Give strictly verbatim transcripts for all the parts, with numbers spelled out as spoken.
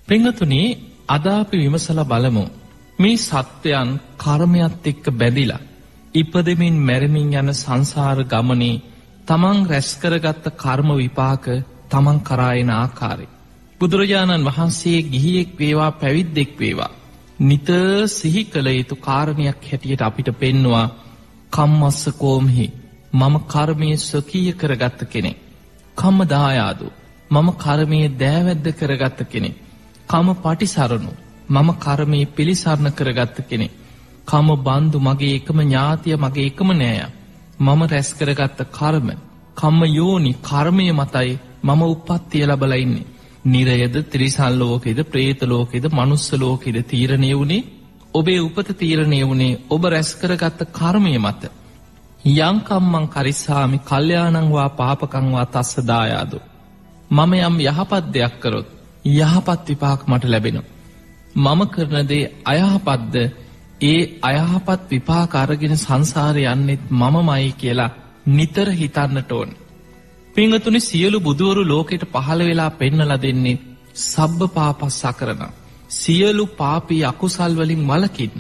පින්වතුනි, අද අපි විමසලා බලමු මේ සත්‍යයන් කර්මයක් එක්ක බැඳිලා ඉපදෙමින් මැරෙමින් යන සංසාර ගමනේ තමන් රැස් කරගත්ත කර්ම විපාක තමන් කරා එන ආකාරය. බුදුරජාණන් වහන්සේ ගිහියෙක් වේවා පැවිද්දෙක් වේවා නිතර සිහි කළ යුතු කාරණයක් හැටියට අපිට පෙන්නවා කම්මස්ස කෝම්හි මම කර්මයේ ස්වකීය කරගත්ත කෙනෙක්. කම්ම දායාදු මම කර්මයේ දෑවැද්ද කරගත්ත කෙනෙක්. කම පටිසරණු මම කර්මයේ පිළිසරණ කරගත්ත කෙනෙක්. කම බන්දු මගේ එකම ඥාතිය මගේ එකම නෑය. මම රැස් කරගත්ත කර්ම කම්ම යෝනි කර්මය මතයි මම උප්පත්තිය ලබලා ඉන්නේ. නිරයද ත්‍රිසන් ලෝකෙද ප්‍රේත ලෝකෙද මනුස්ස ලෝකෙද තීරණය වුණේ ඔබේ උපත තීරණය වුණේ ඔබ රැස් කරගත්ත කර්මය මත. යං කම්මං කරිස්සාමි කල්යාණං වා පාපකං වා තස්ස දායාදු. මම යම් යහපත් දෙයක් කරොත් යහපත් විපාක මට ලැබෙනවා. මම කරන දේ අයහපත්ද ඒ අයහපත් විපාක අරගෙන සංසාරේ යන්නෙත් මමමයි කියලා නිතර හිතන්නට ඕන. පින්වතුනි, සියලු බුදුවරු ලෝකෙට පහළ වෙලා පෙන්නලා දෙන්නේ සබ්බ පාපස්සකරණ. සියලු පාපී අකුසල් වලින් වළකින්න.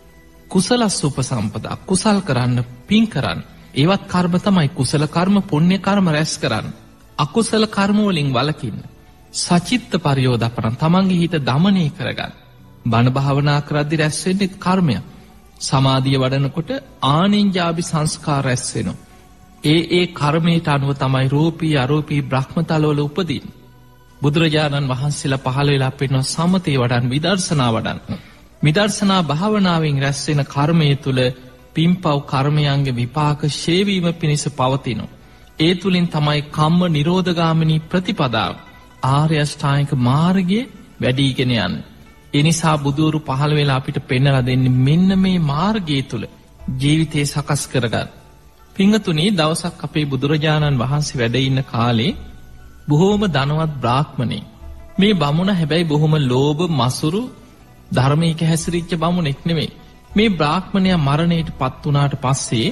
කුසලස් උපසම්පදා කුසල් කරන්න, පින් කරන්න. ඒවත් කර්ම තමයි. කුසල කර්ම පුණ්‍ය කර්ම රැස් කරන්න. අකුසල කර්ම වලින් වළකින්න. සචිත්ත පරියෝදපරං තමන්ගේ හිත දමනය කරගන්න. බණ භාවනා කරද්දි රැස් වෙන්නේ කර්මයක්. සමාධිය වඩනකොට ආනින්ජාභි සංස්කාර රැස් වෙනවා. ඒ ඒ කර්මයට අනුව තමයි රූපී අරූපී බ්‍රහ්මතලවල උපදින්නේ. බුදුරජාණන් වහන්සේලා පහළ වෙලා පෙන්වන සමතේ වඩන් විදර්ශනා වඩන්. විදර්ශනා භාවනාවෙන් රැස් වෙන කර්මයේ තුල පින්පව් කර්මයන්ගේ විපාක ශේවීම පිණිස පවතිනවා. ඒ තුලින් තමයි කම්ම නිරෝධගාමිනී ප්‍රතිපදාව ආර්ය අෂ්ටාංගික මාර්ගයේ වැඩිගෙන යන්නේ. ඒ නිසා බුදුරු පහළ වෙලා අපිට පෙන්වලා දෙන්නේ මෙන්න මේ මාර්ගය තුල ජීවිතේ සකස් කරගන්න. පින්වතුනි, දවසක් අපේ බුදුරජාණන් වහන්සේ වැඩ ඉන්න කාලේ බොහෝම ධනවත් බ්‍රාහ්මණෙක්. මේ බමුණ හැබැයි බොහොම ලෝභ මසුරු ධර්මයක හැසිරිච්ච බමුණෙක් නෙමෙයි. මේ බ්‍රාහ්මණයා මරණයට පත් වුණාට පස්සේ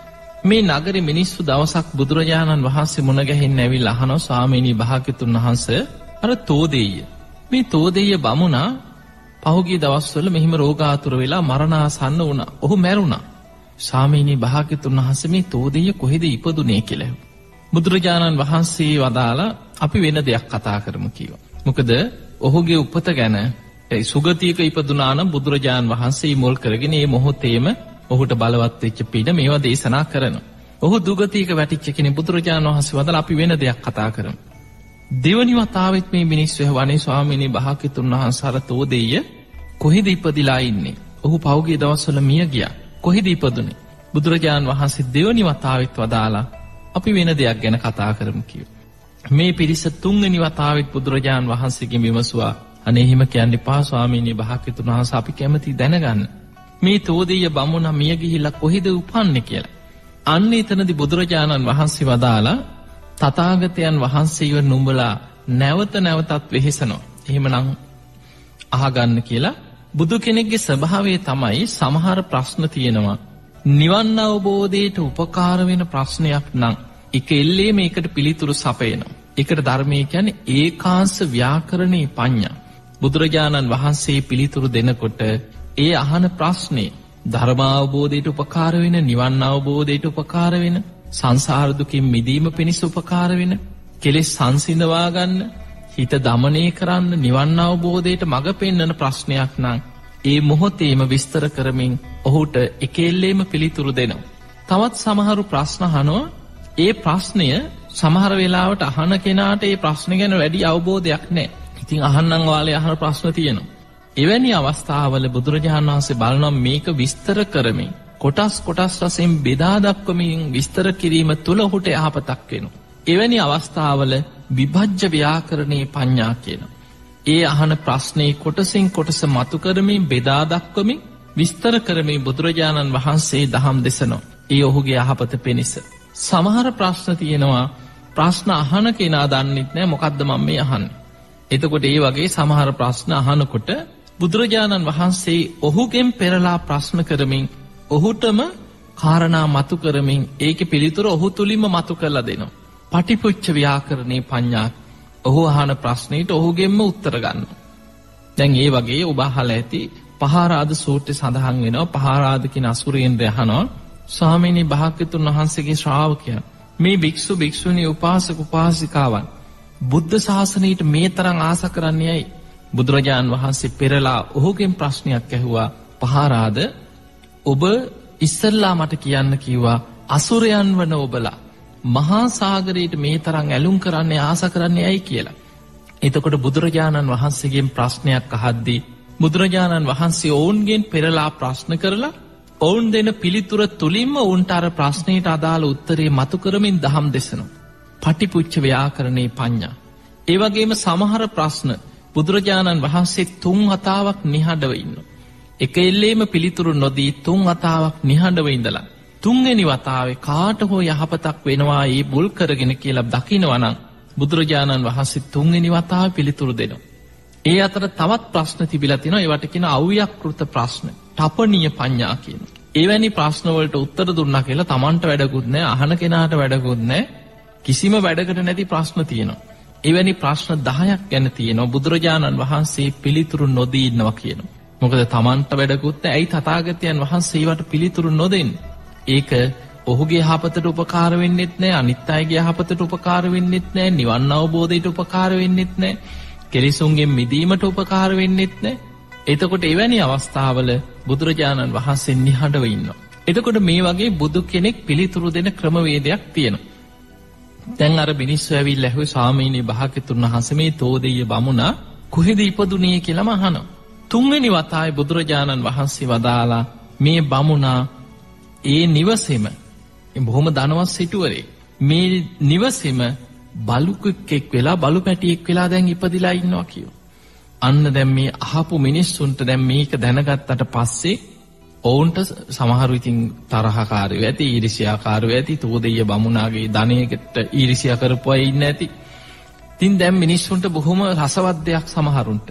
මේ නගරේ මිනිස්සු දවසක් බුදුරජාණන් වහන්සේ මුණ ගැහෙන්න ඇවිල්ලා අහනවා, ස්වාමීනි භාග්‍යතුන් වහන්සේ අර තෝදෙය මේ තෝදෙය බමුණා පහුගිය දවස්වල මෙහිම රෝගාතුර වෙලා මරණාසන්න වුණා. ඔහු මැරුණා. ස්වාමීනි භාග්‍යතුන් වහන්සේ මේ තෝදෙය කොහෙද ඉපදුනේ කියලා. බුදුරජාණන් වහන්සේ වදාලා අපි වෙන දෙයක් කතා කරමු කිව්වා. මොකද ඔහුගේ උපත ගැන ඒ සුගතියක ඉපදුනා නම් බුදුරජාණන් වහන්සේ මුල් කරගෙන මේ මොහොතේම ඔහුට බලවත් වෙච්ච පින මේවා දේශනා කරනවා. ඔහු දුගතියක වැටිච්ච කෙනෙක්. බුදුරජාණන් වහන්සේ වදාලා අපි වෙන දෙයක් කතා කරමු. දෙවනි වතාවෙත් මේ මිනිස්සු වහවනේ ස්වාමීනි භාග්‍යතුන් වහන්සේ අර තෝදෙය කොහෙද ඉපදිලා ඉන්නේ? ඔහු පහුගිය දවස්වල මිය ගියා. කොහෙද ඉපදුනේ? බුදුරජාණන් වහන්සේ දෙවනි වතාවෙත් වදාලා අපි වෙන දෙයක් ගැන කතා කරමු කිව්වා. මේ පිරිස තුන්වෙනි වතාවෙත් බුදුරජාණන් වහන්සේගෙන් විමසුවා, අනේ එහෙම කියන්න එපා ස්වාමීනි භාග්‍යතුන් වහන්සේ, අපි කැමති දැනගන්න මේ තෝදෙය බමුණ මිය ගිහිල්ලා කොහෙද උපන්නේ කියලා. අන්න එතනදී බුදුරජාණන් වහන්සේ වදාලා තථාගතයන් වහන්සේව නුඹලා නැවත නැවතත් වෙහෙසනවා. එහෙමනම් අහගන්න කියලා. බුදු කෙනෙක්ගේ ස්වභාවය තමයි සමහර ප්‍රශ්න තියෙනවා නිවන් අවබෝධයට උපකාර වෙන ප්‍රශ්නයක් නම් එක එල්ලේ මේකට පිළිතුරු සපයනවා. ඒකට ධර්මයේ කියන්නේ ඒකාංශ ව්‍යාකරණේ පඤ්ඤා. බුදුරජාණන් වහන්සේ පිළිතුරු දෙනකොට ඒ අහන ප්‍රශ්නේ ධර්මාවබෝධයට උපකාර වෙන, නිවන් අවබෝධයට උපකාර වෙන, සංසාර දුකින් මිදීම පිණිස උපකාර වෙන, කෙලෙස් සංසිඳවා ගන්න, හිත දමනය කරන්න, නිවන් අවබෝධයට මඟ පෙන්වන ප්‍රශ්නයක් නම් ඒ මොහොතේම විස්තර කරමින් ඔහුට එකෙල්ලේම පිළිතුරු දෙනවා. තවත් සමහරු ප්‍රශ්න අහනවා. ඒ ප්‍රශ්නය සමහර වෙලාවට අහන කෙනාට ඒ ප්‍රශ්න ගැන වැඩි අවබෝධයක් නැහැ. ඉතින් අහන්නම් වාලේ අහන ප්‍රශ්න තියෙනවා. එවැනි අවස්ථාවල බුදුරජාණන් වහන්සේ බලනවා මේක විස්තර කරමින් කොටස් කොටස් වශයෙන් බෙදා දක්වමින් විස්තර කිරීම තුළ ඔහුට යහපතක් වෙනවා. එවැනි අවස්ථාවල විභජ්‍ය ව්‍යාකරණේ පඤ්ඤා කියනවා. ඒ අහන ප්‍රශ්නේ කොටසින් කොටස මතු කරමින් බෙදා දක්වමින් විස්තර කරමින් බුදුරජාණන් වහන්සේ දහම් දෙසනවා. ඒ ඔහුගේ යහපත පිණිස. සමහර ප්‍රශ්න තියෙනවා ප්‍රශ්න අහන කෙනා දන්නෙත් නෑ මොකද්ද මම මේ අහන්නේ. එතකොට ඒ වගේ සමහර ප්‍රශ්න අහනකොට බුදුරජාණන් වහන්සේ ඔහුගෙන් පෙරලා ප්‍රශ්න කරමින් ඔහුටම කාරණා මතු කරමින් ඒකේ පිළිතුර ඔහු තුලින්ම මතු කරලා දෙනවා. පටිපුච්ච ව්‍යාකරණේ පඤ්ඤා. ඔහු අහන ප්‍රශ්නෙට ඔහුගෙන්ම උත්තර ගන්නවා. දැන් ඒ වගේ ඔබ අහලා ඇති පහාරාද සූත්‍රයේ සඳහන් වෙනවා පහාරාද කියන අසුරේන්ද්‍රය අහනවා ස්වාමීනි භාග්‍යතුන් වහන්සේගේ ශ්‍රාවකයන් මේ භික්ෂු භික්ෂුණී උපාසක උපාසිකාවන් බුද්ධ ශාසනයට මේ තරම් ආස කරන්නේ ඇයි? බුදුරජාන් වහන්සේ පෙරලා ඔහුගෙන් ප්‍රශ්නයක් ඇහුවා පහාරාද ඔබ ඉස්සල්ලා මට කියන්න කිව්වා අසුරයන් වන ඔබලා මහා සාගරයට මේ තරම් ඇලුම් කරන්නේ ආස කරන්නේ ඇයි කියලා. එතකොට බුදුරජාණන් වහන්සේගෙන් ප්‍රශ්නයක් අහද්දී බුදුරජාණන් වහන්සේ ඔවුන්ගෙන් පෙරලා ප්‍රශ්න කරලා ඔවුන් දෙන පිළිතුර තුලින්ම ඔවුන්ට අර ප්‍රශ්නයට අදාළ උත්තරේ මතු කරමින් දහම් දෙසනවා. පටිපුච්ච ව්‍යාකරණේ පඤ්ඤා. ඒ වගේම සමහර ප්‍රශ්න බුදුරජාණන් වහන්සේ තුන් වතාවක් නිහඬව ඉන්නවා. එක එල්ලේම පිළිතුරු නොදී තුන් වතාවක් නිහඬව ඉඳලා තුන්වෙනි වතාවේ කාට හෝ යහපතක් වෙනවා ඒ බුල් කරගෙන කියලා දකිනවා නම් බුදුරජාණන් වහන්සේ තුන්වෙනි වතාවේ පිළිතුරු දෙනවා. ඒ අතර තවත් ප්‍රශ්න තිබිලා තිනවා ඒවට කියන අව්‍යක්ෘත ප්‍රශ්න. තපනීය පඤ්ඤා කියන. එවැනි ප්‍රශ්න වලට උත්තර දුන්නා කියලා Tamanට වැඩකුත් නැහැ, අහන කෙනාට වැඩකුත් නැහැ. කිසිම වැඩකට නැති ප්‍රශ්න තියෙනවා. එවැනි ප්‍රශ්න දහයක් ගැන තියෙනවා බුදුරජාණන් වහන්සේ පිළිතුරු නොදී ඉන්නවා කියනවා. මොකද Tamanට වැඩකුත් නැහැ. ඇයි තථාගතයන් වහන්සේ ඒවට පිළිතුරු නොදෙන්නේ? ඒක ඔහුගේ යහපතට උපකාර වෙන්නෙත් නැහැ, අනිත් අයගේ යහපතට උපකාර වෙන්නෙත් නැහැ, නිවන් අවබෝධයට උපකාර වෙන්නෙත් නැහැ, කෙලෙසුන්ගෙන් මිදීමට උපකාර වෙන්නෙත් නැහැ. එතකොට එවැනි අවස්ථාවල බුදුරජාණන් වහන්සේ නිහඬව ඉන්නවා. එතකොට මේ වගේ බුදු කෙනෙක් පිළිතුරු දෙන ක්‍රමවේදයක් තියෙනවා. දැන් අර මිනිස්සු ඇවිල්ලා ඇහුවේ ස්වාමීනි භාග්‍යතුන් වහන්සේ මේ තෝදෙය බමුණා කොහෙද ඉපදුනේ කියලාම අහනවා. තුන්වෙනි වතාවේ බුදුරජාණන් වහන්සේ වදාලා මේ බමුණා ඒ නිවසේම බොහොම ධනවත් සිටුවරේ මේ නිවසේම බලුකෙක් වෙලා බලු පැටියෙක් වෙලා දැන් ඉපදිලා ඉන්නවා කියෝ. අන්න දැන් මේ අහපු මිනිස්සුන්ට දැන් මේක දැනගත්තට පස්සේ ඔවුන්ට සමහරු ඉතින් තරහකාරයෝ ඇති, ඊර්ෂ්‍යාකාරයෝ ඇති, තෝදෙය බමුණාගේ ධනයකට ඊර්ෂ්‍යා කරපු අය ඉන්න ඇති. ඉතින් දැන් මිනිස්සුන්ට බොහොම රසවත් දෙයක් සමහරුන්ට.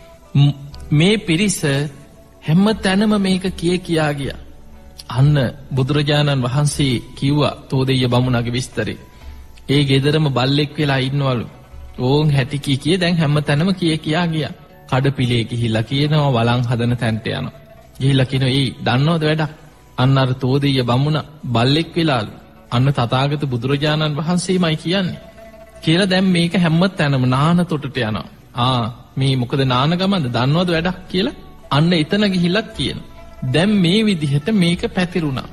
මේ පිරිස හැම තැනම මේක කිය කියා ගියා. අන්න බුදුරජාණන් වහන්සේ කිව්වා තෝදෙය බමුණාගේ විස්තරේ. ඒ ගෙදරම බල්ලෙක් වෙලා ඉන්නවලු. ඕන් හැටි කී කිය දැන් හැම තැනම කිය කියා ගියා. කඩපිලේ ගිහිල්ලා කියනවා වළං හදන තැනට යනවා. ගිහිල්ලා කියනවා "ඒ දන්නවද වැඩක්?" අන්න අර තෝදෙය බමුණ බල්ලෙක් වෙලාලු. අන්න තථාගත බුදුරජාණන් වහන්සේමයි කියන්නේ. කියලා දැන් මේක හැම තැනම නාන තොටට යනවා. ආ මේ මොකද නාන ගමන්ද දන්නවද වැඩක් කියලා අන්න එතන ගිහිල්ලත් කියනවා. දැන් මේ විදිහට මේක පැතිරුණා.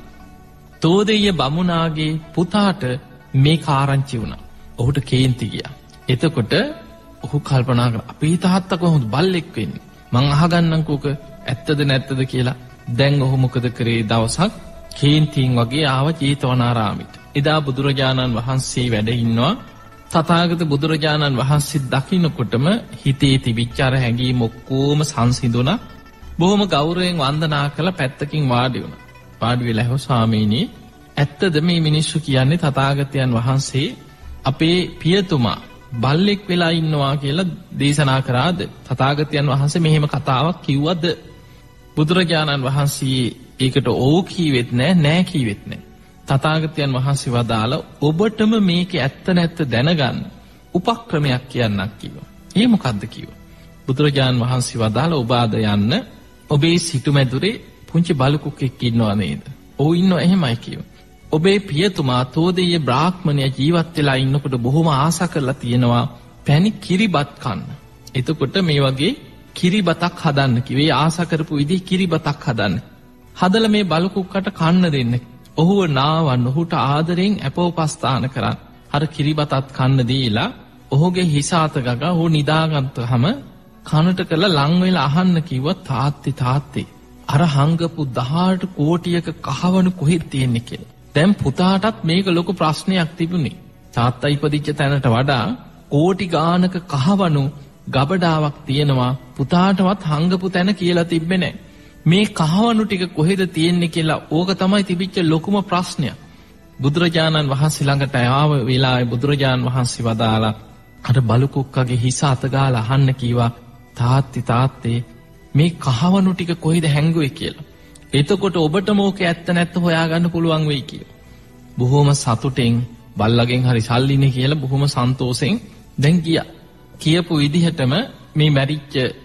තෝදෙය බමුණාගේ පුතාට මේ කාරංචි වුණා. ඔහුට කේන්ති ගියා. එතකොට ඔහු කල්පනා කරා අපේ තාත්තා කොහොමද බල්ලෙක් වෙන්නේ? මං අහගන්නම්කෝ ඔක ඇත්තද නැත්තද කියලා. දැන් ඔහු මොකද කරේ? දවසක් කේන්තියෙන් වගේ ආව ජේතවනාරාමෙට. එදා බුදුරජාණන් වහන්සේ වැඩ ඉන්නවා. තථාගත බුදුරජාණන් වහන්සේ දකින්නකොටම හිතේ තිබිච්ච අර හැඟීම් ඔක්කොම සංසිඳුණා. බොහොම ගෞරවයෙන් වන්දනා කළ පැත්තකින් වාඩි වුණා. වාඩි වෙලා හො ස්වාමීනි ඇත්තද මේ මිනිස්සු කියන්නේ තථාගතයන් වහන්සේ අපේ පියතුමා බල්ලෙක් වෙලා ඉන්නවා කියලා දේශනා කරාද? තථාගතයන් වහන්සේ මෙහෙම කතාවක් කිව්වද? බුදුරජාණන් වහන්සේ ඒකට ඕ කීවෙත් නෑ, නෑ කීවෙත් නෑ. තථාගතයන් වහන්සේ වදාළ ඔබටම මේක ඇත්ත නැත්ත දැනගන්න උපක්‍රමයක් කියන්නක් කිව්වා. ඒ මොකද්ද කිව්වා? බුදුරජාණන් වහන්සේ වදාළ ඔබ ආද යන්න ඔබේ සිටුමැදුරේ පුංචි බලුකුෙක් ඉන්නවා නේද? "ඔව් ඉන්නවා." එහෙමයි කිව්වා. "ඔබේ පියතුමා තෝදෙය බ්‍රාහ්මණය ජීවත් වෙලා ඉන්නකොට බොහොම ආස කරලා තියෙනවා පැණි කිරිබත් කන්න. එතකොට මේ වගේ කිරිබතක් හදන්න කිව්වේ. ආස කරපු විදිහ කිරිබතක් හදන්න. හදලා මේ බලුකුක්කට කන්න දෙන්න. ඔහුව නාවන්න, ඔහුට ආදරෙන් අපෝපස්ථාන කරන්න. අර කිරිබතත් කන්න දීලා ඔහුගේ හිස අත ගගා ඔහු නිදාගත්තහම කනට කරලා ලං වෙලා අහන්න කිව්වා තාත්තේ තාත්තේ අර හංගපු දහඅට කෝටියක කහවණු කොහෙද තියෙන්නේ කියලා. දැන් පුතාටත් මේක ලොකු ප්‍රශ්නයක් තිබුණේ. තාත්තා ඉපදිච්ච තැනට වඩා කෝටි ගානක කහවණු ගබඩාවක් තියෙනවා. පුතාටවත් හංගපු තැන කියලා තිබ්බේ නැහැ. මේ කහවණු ටික කොහෙද තියෙන්නේ කියලා ඕක තමයි තිබිච්ච ලොකුම ප්‍රශ්නය. බුදුරජාණන් වහන්සේ ළඟට ආව වෙලාවේ බුදුරජාණන් වහන්සේ වදාලා අර බලුකුක්කගේ හිස අත ගාලා අහන්න කීවා තාත්තේ තාත්තේ මේ කහවණු ටික කොහෙද හැංගුවේ කියලා. එතකොට ඔබට මොක ඇත්ත නැත්ත හොයාගන්න පුළුවන් වෙයි කියලා. බොහොම සතුටෙන් බල්ලගෙන් හරි සල්ලිනේ කියලා බොහොම සන්තෝෂෙන් දැන් ගියා. කියපු විදිහටම මේ මැරිච්ච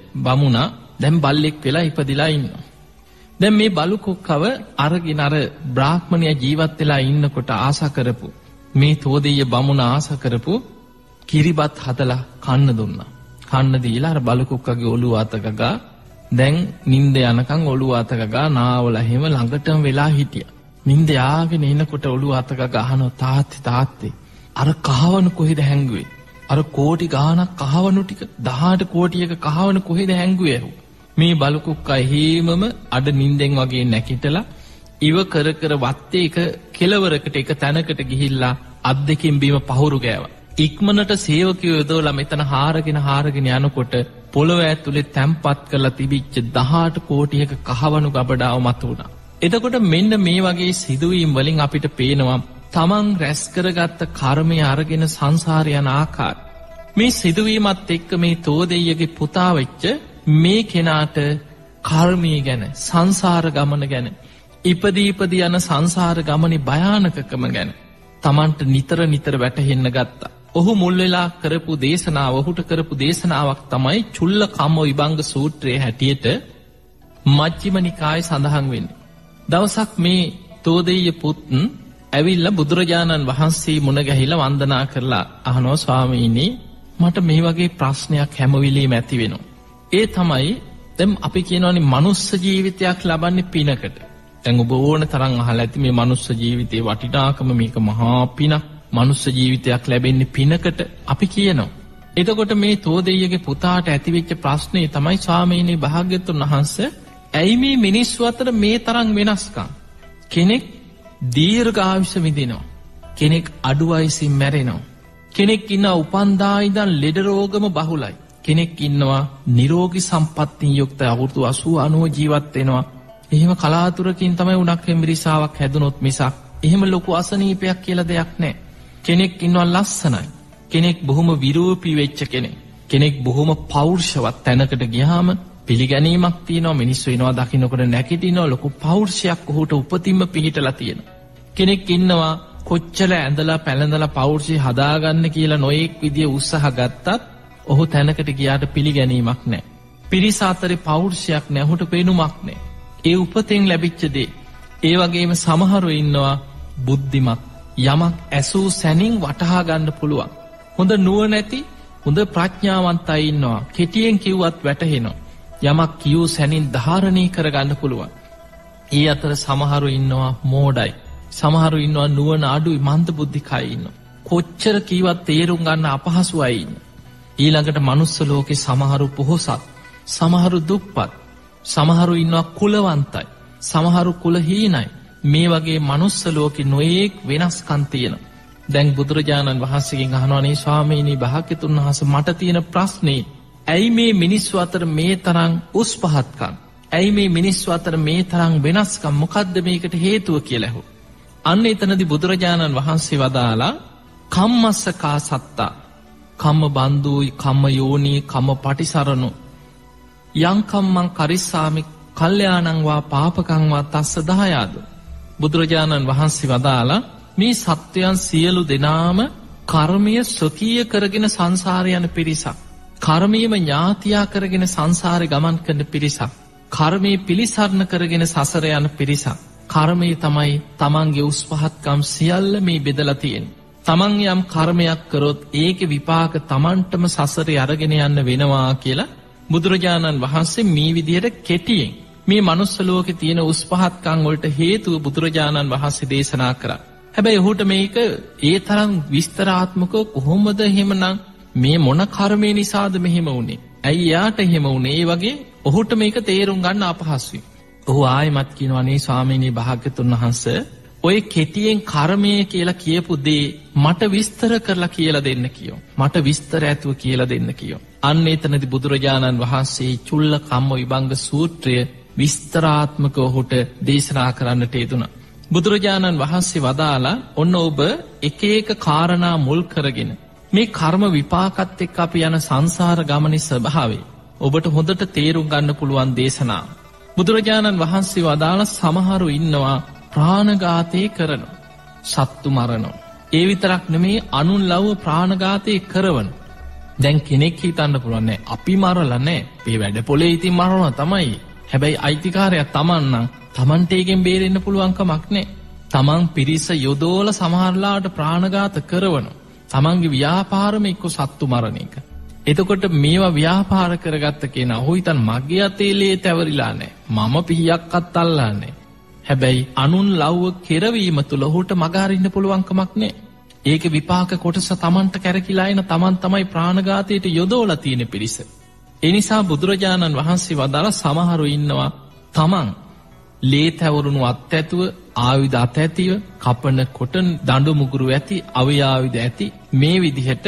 බමුණා දැන් බල්ලෙක් වෙලා ඉපදිලා ඉන්නවා. දැන් මේ බලු කුක්කව අරගෙන අර බ්‍රාහ්මණයා ජීවත් වෙලා ඉන්නකොට ආශා කරපු මේ තෝදෙය බමුණා ආශා කරපු කිරිබත් හදලා කන්න දුන්නා. කන්න දීලා අර බලු කුක්කගේ ඔළුව අත ගගා දැන් නිින්ද යනකම් ඔළුව අත ගගා නාවලා හැම ළඟටම වෙලා හිටියා. නිින්ද යාගෙන එනකොට ඔළුව අත ගගා අහනවා තාත්තේ තාත්තේ අර කහවණු කොහෙද හැංගුවේ? අර කෝටි ගාණක් කහවණු ටික දහඅට කෝටියක කහවණු කොහෙද හැංගුවේ? මේ බලු කුක්කා හේමම අඩ නිින්දෙන් වගේ නැකිටලා ඉව කර කර වත්තේ එක කෙලවරකට එක තැනකට ගිහිල්ලා අත් දෙකෙන් බීම පහුරු ගෑවා. ඉක්මනට සේවකයෝ යොදවලා මෙතන හාරගෙන හාරගෙන යනකොට පොළොව ඇතුලේ තැම්පත් කරලා තිබිච්ච දහඅට කෝටියක කහවණු ගබඩාව මතුවුණා. එතකොට මෙන්න මේ වගේ සිදුවීම් වලින් අපිට පේනවා තමන් රැස් කරගත්ත කර්මය අරගෙන සංසාරය යන ආකාරය. මේ සිදුවීමත් එක්ක මේ තෝදෙයගේ පුතා වෙච්ච මේ කෙනාට කර්මය ගැන සංසාර ගමන ගැන ඉපදී ඉපදී යන සංසාර ගමනේ භයානකකම ගැන තමන්ට නිතර නිතර වැටහෙන්න ගත්තා. ඔහු මුල් වෙලා කරපු දේශනාව ඔහුට කරපු දේශනාවක් තමයි චුල්ල කම්ම විභංග සූත්‍රයේ හැටියට මජ්ක්‍ධිම නිකායේ සඳහන් වෙන්නේ. දවසක් මේ තෝදෙය පුත්න් ඇවිල්ලා බුදුරජාණන් වහන්සේ මුණ ගැහිලා වන්දනා කරලා අහනවා ස්වාමීනි මට මේ වගේ ප්‍රශ්නයක් හැම වෙලෙම ඇති වෙනවා. ඒ තමයි දැන් අපි කියනවානේ මනුස්ස ජීවිතයක් ලබන්නේ පිනකට. දැන් ඔබ ඕන තරම් අහලා ඇති මේ මනුස්ස ජීවිතේ වටිනාකම මේක මහා පිනක්. මනුස්ස ජීවිතයක් ලැබෙන්නේ පිනකට අපි කියනවා. එතකොට මේ තෝදෙයගේ පුතාට ඇතිවෙච්ච ප්‍රශ්නේ තමයි ස්වාමීනි භාග්‍යවතුන් වහන්සේ ඇයි මේ මිනිස්සු අතර මේ තරම් වෙනස්කම්? කෙනෙක් දීර්ඝායුෂ විඳිනවා. කෙනෙක් අඩු වයසින් මැරෙනවා. කෙනෙක් ඉන්නවා උපන්දා ඉඳන් ලෙඩ රෝගම බහුලයි. කෙනෙක් ඉන්නවා නිරෝගී සම්පත්තියෙන් යුක්ත අවුරුදු අසූ අනූ ජීවත් වෙනවා. එහෙම කලාතුරකින් තමයි උණක් හෙම්බිරිසාවක් හැදුනොත් මිසක් එහෙම ලොකු අසනීපයක් කියලා දෙයක් නැහැ. කෙනෙක් ඉන්නවා ලස්සනයි. කෙනෙක් බොහොම විරූපී වෙච්ච කෙනෙක්. කෙනෙක් බොහොම පෞරුෂවත් තැනකට ගියාම පිළිගැනීමක් තියෙනවා. මිනිස්සු එනවා දකින්නකොට නැගිටිනවා. ලොකු පෞරුෂයක් ඔහුට උපතින්ම පිහිටලා තියෙනවා. කෙනෙක් ඉන්නවා කොච්චර ඇඳලා පැළඳලා පෞරුෂය හදාගන්න කියලා නොයෙක් විදිය උත්සාහ ගත්තත් ඔහු තැනකට ගියාට පිළිගැනීමක් නැහැ. පිරිස අතරේ පෞරුෂයක් නැහැ. ඔහුට පේනුමක් නැහැ. ඒ උපතෙන් ලැබිච්ච දේ. ඒ වගේම සමහරව ඉන්නවා බුද්ධිමත්. යමක් ඇසූ සැනින් වටහා ගන්න පුළුවන්. හොඳ නුවණැති, හොඳ ප්‍රඥාවන්තයි ඉන්නවා. කෙටියෙන් කිව්වත් වැටහෙනවා. යමක් කියූ සැනින් ධාරණය කරගන්න පුළුවන්. ඒ අතර සමහරු ඉන්නවා මෝඩයි. සමහරු ඉන්නවා නුවණ අඩුයි මන්ද බුද්ධිකයි ඉන්නවා. කොච්චර කීවත් තේරුම් ගන්න අපහසු අය ඉන්නවා. ඊළඟට මනුස්ස ලෝකේ සමහරු පොහොසත්, සමහරු දුප්පත්, සමහරු ඉන්නවා කුලවන්තයි, සමහරු කුලහීනයි. මේ වගේ මනුස්ස ලෝකේ නොයේක් වෙනස්කම් තියෙනවා. දැන් බුදුරජාණන් වහන්සේගෙන් අහනවා නේ ස්වාමීනි භාග්‍යතුන් වහන්සේ මට තියෙන ප්‍රශ්නේ ඇයි මේ මිනිස්සු අතර මේ තරම් උස් පහත්කම්? ඇයි මේ මිනිස්සු අතර මේ තරම් වෙනස්කම්? මොකද්ද මේකට හේතුව කියලා ඇහුවා. අන්න එතනදී බුදුරජාණන් වහන්සේ වදාලා කම්මස්සකා සත්තා කම්ම බන්දුයි කම්ම යෝනී කම්ම පටිසරණු යං කම්මං කරිස්සාමි කල්යාණං වා පාපකං වා තස්ස දහයාද. බුදුරජාණන් වහන්සේ වදාලා මේ සත්වයන් සියලු දෙනාම කර්මය ස්වකීය කරගෙන සංසාරේ යන පිරිසක්. කර්මයේම ඥාතියා කරගෙන සංසාරේ ගමන් කරන පිරිසක්. කර්මයේ පිළිසරණ කරගෙන සසර යන පිරිසක්. කර්මය තමයි තමන්ගේ උස් පහත්කම් සියල්ල මේ බෙදලා තියෙන්නේ. තමන් යම් කර්මයක් කරොත් ඒකේ විපාක තමන්ටම සසරේ අරගෙන යන්න වෙනවා කියලා බුදුරජාණන් වහන්සේ මේ විදිහට කෙටියෙන් මේ මනුස්ස ලෝකේ තියෙන උස් පහත්කම් වලට හේතුව බුදුරජාණන් වහන්සේ දේශනා කරා. හැබැයි ඔහුට මේක ඒ තරම් විස්තරාත්මකව කොහොමද එහෙමනම් මේ මොන කර්මය නිසාද මෙහෙම වුනේ? ඇයි යාට එහෙම වුනේ? ඒ වගේ ඔහුට මේක තේරුම් ගන්න අපහසුයි. ඔහු ආයෙමත් කියනවා නේ ස්වාමීනි භාග්‍යතුන් වහන්සේ ඔය කෙටියෙන් කර්මය කියලා කියපු දේ මට විස්තර කරලා කියලා දෙන්න කියෝ. මට විස්තර ඇතුව කියලා දෙන්න කියෝ. අන්න එතනදී බුදුරජාණන් වහන්සේ චුල්ල කම්ම විභංග සූත්‍රය විස්තරාත්මකව ඔහුට දේශනා කරන්නට යෙදුණා. බුදුරජාණන් වහන්සේ වදාලා ඔන්න ඔබ එක එක කාරණා මුල් කරගෙන මේ කර්ම විපාකත් එක්ක අපි යන සංසාර ගමනේ ස්වභාවය ඔබට හොඳට තේරුම් ගන්න පුළුවන් දේශනා. බුදුරජාණන් වහන්සේ වදාලා සමහරු ඉන්නවා ප්‍රාණඝාතය කරනවා. සත්තු මරනවා. ඒ විතරක් නෙමේ අනුන් ලව්ව ප්‍රාණඝාතය කරවන. දැන් කෙනෙක් හිතන්න පුළුවන් නෑ අපි මරලා නෑ. මේ වැඩ පොලේ ඉතින් මරනවා තමයි. හැබැයි අයිතිකාරයා Taman නම් Tamanට එකෙන් බේරෙන්න පුළුවන් කමක් නෑ. Taman පිරිස යොදවල සමහරලාට ප්‍රාණඝාත කරනවා. Tamanගේ ව්‍යාපාරම එක්ක සත්තු මරණ එක. එතකොට මේවා ව්‍යාපාර කරගත්ත කෙනා ඔහු හිතන් මගේ අතේ ලේ තැවරිලා නෑ. මම පිහියක්වත් අල්ලන්නේ නෑ. හැබැයි අනුන් ලව්ව කෙරවීම තුල ඔහුට මග හරින්න පුළුවන් කමක් නෑ. ඒක විපාක කොටස Tamanට කැරකිලා එන Taman තමයි ප්‍රාණඝාතයට යොදවලා තියෙන පිරිස. ඒ නිසා බුදුරජාණන් වහන්සේ වදාළ සමහරු ඉන්නවා Taman ලේ තැවරුණු අත් ඇතුව ආයුධ අත ඇතිව කපන කොට දඬු මුගුරු ඇති අවි ආයුධ ඇති මේ විදිහට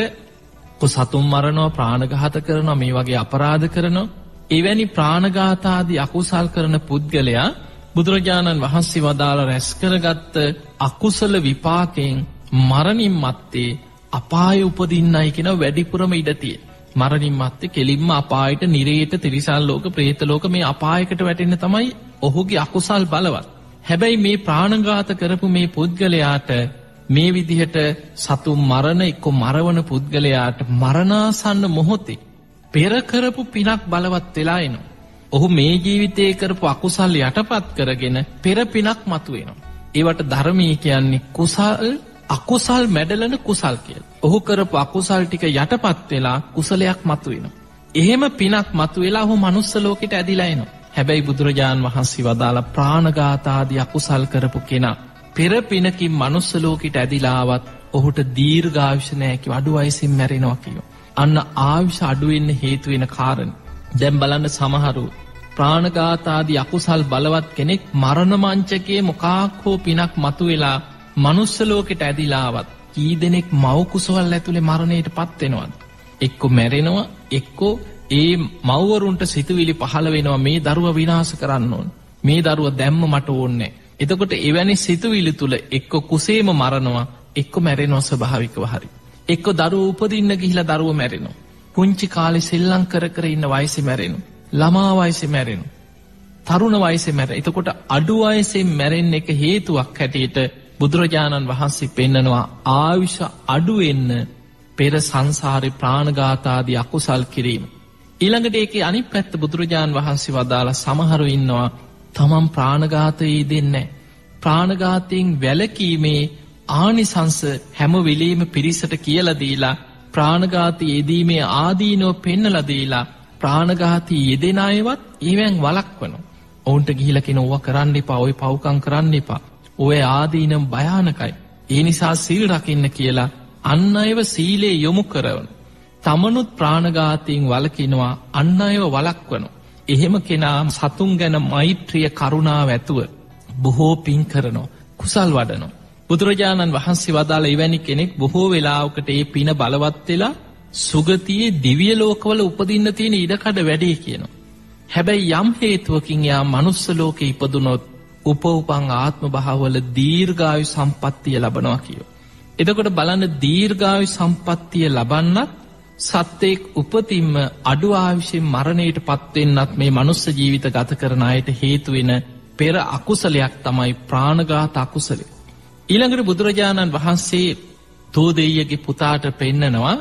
සතුන් මරනවා ප්‍රාණඝාත කරනවා මේ වගේ අපරාධ කරනවා. එවැනි ප්‍රාණඝාත ආදී අකුසල් කරන පුද්ගලයා බුදුරජාණන් වහන්සේ වදාළ රැස් කරගත්ත අකුසල විපාකයෙන් මරණින් මත්තේ අපාය උපදින්නයි කියන වැඩිපුරම ඉඩ තියෙන. මරණින් මත්තේ කෙලින්ම අපායට, නිරේට, තිරිසන් ලෝක, പ്രേත ලෝක මේ අපායකට වැටෙන්න තමයි ඔහුගේ අකුසල් බලවත්. හැබැයි මේ ප්‍රාණඝාත කරපු මේ පුද්ගලයාට මේ විදිහට සතුන් මරණ එක්ක මරවන පුද්ගලයාට මරණාසන්න මොහොතේ පෙර කරපු පිනක් බලවත් වෙලා එනවා. ඔහු මේ ජීවිතයේ කරපු අකුසල් යටපත් කරගෙන පෙර පිනක් මතුවෙනවා. ඒවට ධර්මයේ කියන්නේ කුසල් අකුසල් මැඩලන කුසල් කියලා. ඔහු කරපු අකුසල් ටික යටපත් වෙලා කුසලයක් මතුවෙනවා. එහෙම පිනක් මතුවෙලා ඔහු මනුස්ස ලෝකෙට ඇදිලා එනවා. හැබැයි බුදුරජාන් වහන්සේ වදාළ ප්‍රාණඝාත ආදී අකුසල් කරපු කෙනා පෙර පිනකින් මනුස්ස ලෝකෙට ඇදිලාවත් ඔහුට දීර්ඝායුෂ නැහැ කිව්ව අඩු වයසින් මැරෙනවා කියනවා. අන්න ආයුෂ අඩු වෙන්න හේතු වෙන කාරණා. දැන් බලන්න සමහරු ප්‍රාණඝාත ආදී අකුසල් බලවත් කෙනෙක් මරණ මංචකයේ මොකක් හෝ පිනක් මතුවෙලා මනුස්ස ලෝකෙට ඇදිලාවත් කී දෙනෙක් මව කුසවල් ඇතුලේ මරණයටපත් වෙනවද? එක්ක මැරෙනවා, එක්ක ඒ මව්වරුන්ට සිතුවිලි පහළ වෙනවා මේ දරුවා විනාශ කරන්න ඕන. මේ දරුවා දැම්ම මට ඕනේ. එතකොට එවැනි සිතුවිලි තුල එක්ක කුසේම මරනවා, එක්ක මැරෙනවා ස්වභාවිකව හරි. එක්ක දරුවෝ උපදින්න ගිහිලා දරුවෝ මැරෙනවා. පුංචි කාලේ සෙල්ලම් කර කර ඉන්න වයසේ මැරෙනවා. ළමා වයසේ මැරෙනවා. තරුණ වයසේ මැරෙනවා. එතකොට අඩු වයසේ මැරෙන්න එක හේතුවක් හැටියට බුදුරජාණන් වහන්සේ පෙන්නනවා ආයුෂ අඩු වෙන්න පෙර සංසාරේ ප්‍රාණඝාත ආදී අකුසල් කිරීම. ඊළඟට ඒකේ අනිත් පැත්ත බුදුරජාණන් වහන්සේ වදාලා සමහරු ඉන්නවා තමන් ප්‍රාණඝාතයේ දෙන්නේ ප්‍රාණඝාතයෙන් වැළකීමේ ආනිසංස හැම වෙලෙම පිරිසට කියලා දීලා ප්‍රාණඝාතයේ යෙදීමේ ආදීනව පෙන්නලා දීලා ප්‍රාණඝාතයේ යෙදෙන අයවත් ඊවෙන් වළක්වනවා. ඔවුන්ට ගිහිලා කියන ඕවා කරන්න එපා, ඔය පව්කම් කරන්න එපා. ඔය ආදීනම් භයානකයි. ඒ නිසා සීල් රකින්න කියලා අන් අයව සීලේ යොමු කරවන. තමනුත් ප්‍රාණඝාතයෙන් වළකිනවා, අන් අයව වළක්වනවා. එහෙම කෙනා සතුන් ගැන මෛත්‍රිය කරුණාව ඇතුව බොහෝ පින් කරනවා, කුසල් වඩනවා. බුදුරජාණන් වහන්සේ වදාළ එවැනි කෙනෙක් බොහෝ වෙලාවකට ඒ පින බලවත් වෙලා සුගතියේ දිව්‍ය ලෝකවල උපදින්න තියෙන ඉඩකඩ වැඩි කියනවා. හැබැයි යම් හේතුවකින් යා මනුස්ස ලෝකේ ඉපදුනොත් උපෝපං ආත්ම භාවවල දීර්ඝායු සම්පත්තිය ලබනවා කියෝ. එතකොට බලන්න දීර්ඝායු සම්පත්තිය ලබන්නත් සත්‍යයක් උපතින්ම අඩු ආයුෂෙන් මරණයට පත්වෙන්නත් මේ මනුස්ස ජීවිත ගත කරන අයට හේතු වෙන පෙර අකුසලයක් තමයි ප්‍රාණඝාත අකුසලය. ඊළඟට බුදුරජාණන් වහන්සේ තෝදෙය්‍යගේ පුතාට පෙන්නනවා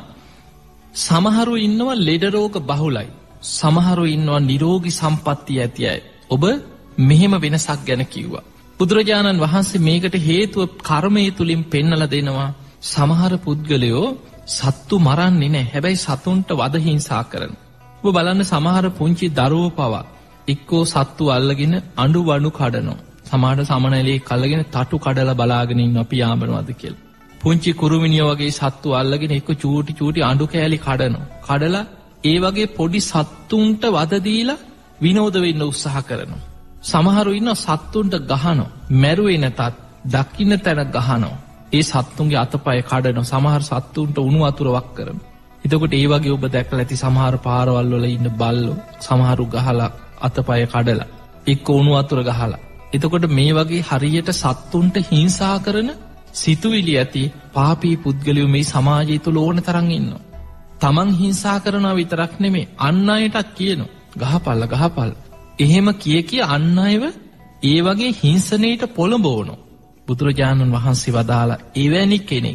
සමහරු ඉන්නවා ලෙඩ රෝග බහුලයි. සමහරු ඉන්නවා නිරෝගී සම්පත්තිය ඇති අය. ඔබ මෙහෙම වෙනසක් ගැන කිව්වා. බුදුරජාණන් වහන්සේ මේකට හේතුව කර්මයේ තුලින් පෙන්නලා දෙනවා. සමහර පුද්ගලයෝ සත්තු මරන්නේ නැහැ. හැබැයි සතුන්ට වද හිංසා කරන. ඔබ බලන්න සමහර පුංචි දරුවෝ පවා එක්කෝ සත්තු අල්ලගෙන අඬු වණු කඩනවා. සමහර සමනලේ කල්ලගෙන තටු කඩලා බලාගෙන ඉන්නවා පියාඹනවාද කියලා. පුංචි කුරුමිනියෝ වගේ සත්තු අල්ලගෙන එක්ක චූටි චූටි අඬු කෑලි කඩනවා. කඩලා ඒ වගේ පොඩි සත්තුන්ට වද දීලා විනෝද වෙන්න උත්සාහ කරනවා. සමහරු ඉන්නවා සත්තුන්ට ගහනවා. මැරුවේ නැතත් දකින්න තැන ගහනවා. ඒ සත්තුන්ගේ අතපය කඩනවා. සමහර සත්තුන්ට උණු වතුර වක් කරනවා. එතකොට ඒ වගේ ඔබ දැකලා ඇති සමහර පාරවල් වල ඉන්න බල්ලෝ සමහරු ගහලා අතපය කඩලා එක්ක උණු වතුර ගහලා. එතකොට මේ වගේ හරියට සත්තුන්ට හිංසා කරන සිතුවිලි ඇති පාපී පුද්ගලයෝ මේ සමාජය තුල ඕන තරම් ඉන්නවා. තමන් හිංසා කරනවා විතරක් නෙමෙයි අන් අයටත් කියනවා ගහපල්ල ගහපල්ල. එහෙම කිය කිය අන් අයව ඒ වගේ හිංසනයට පොළඹවනවා. බුදුරජාණන් වහන්සේ වදාලා එවැනි කෙනෙක්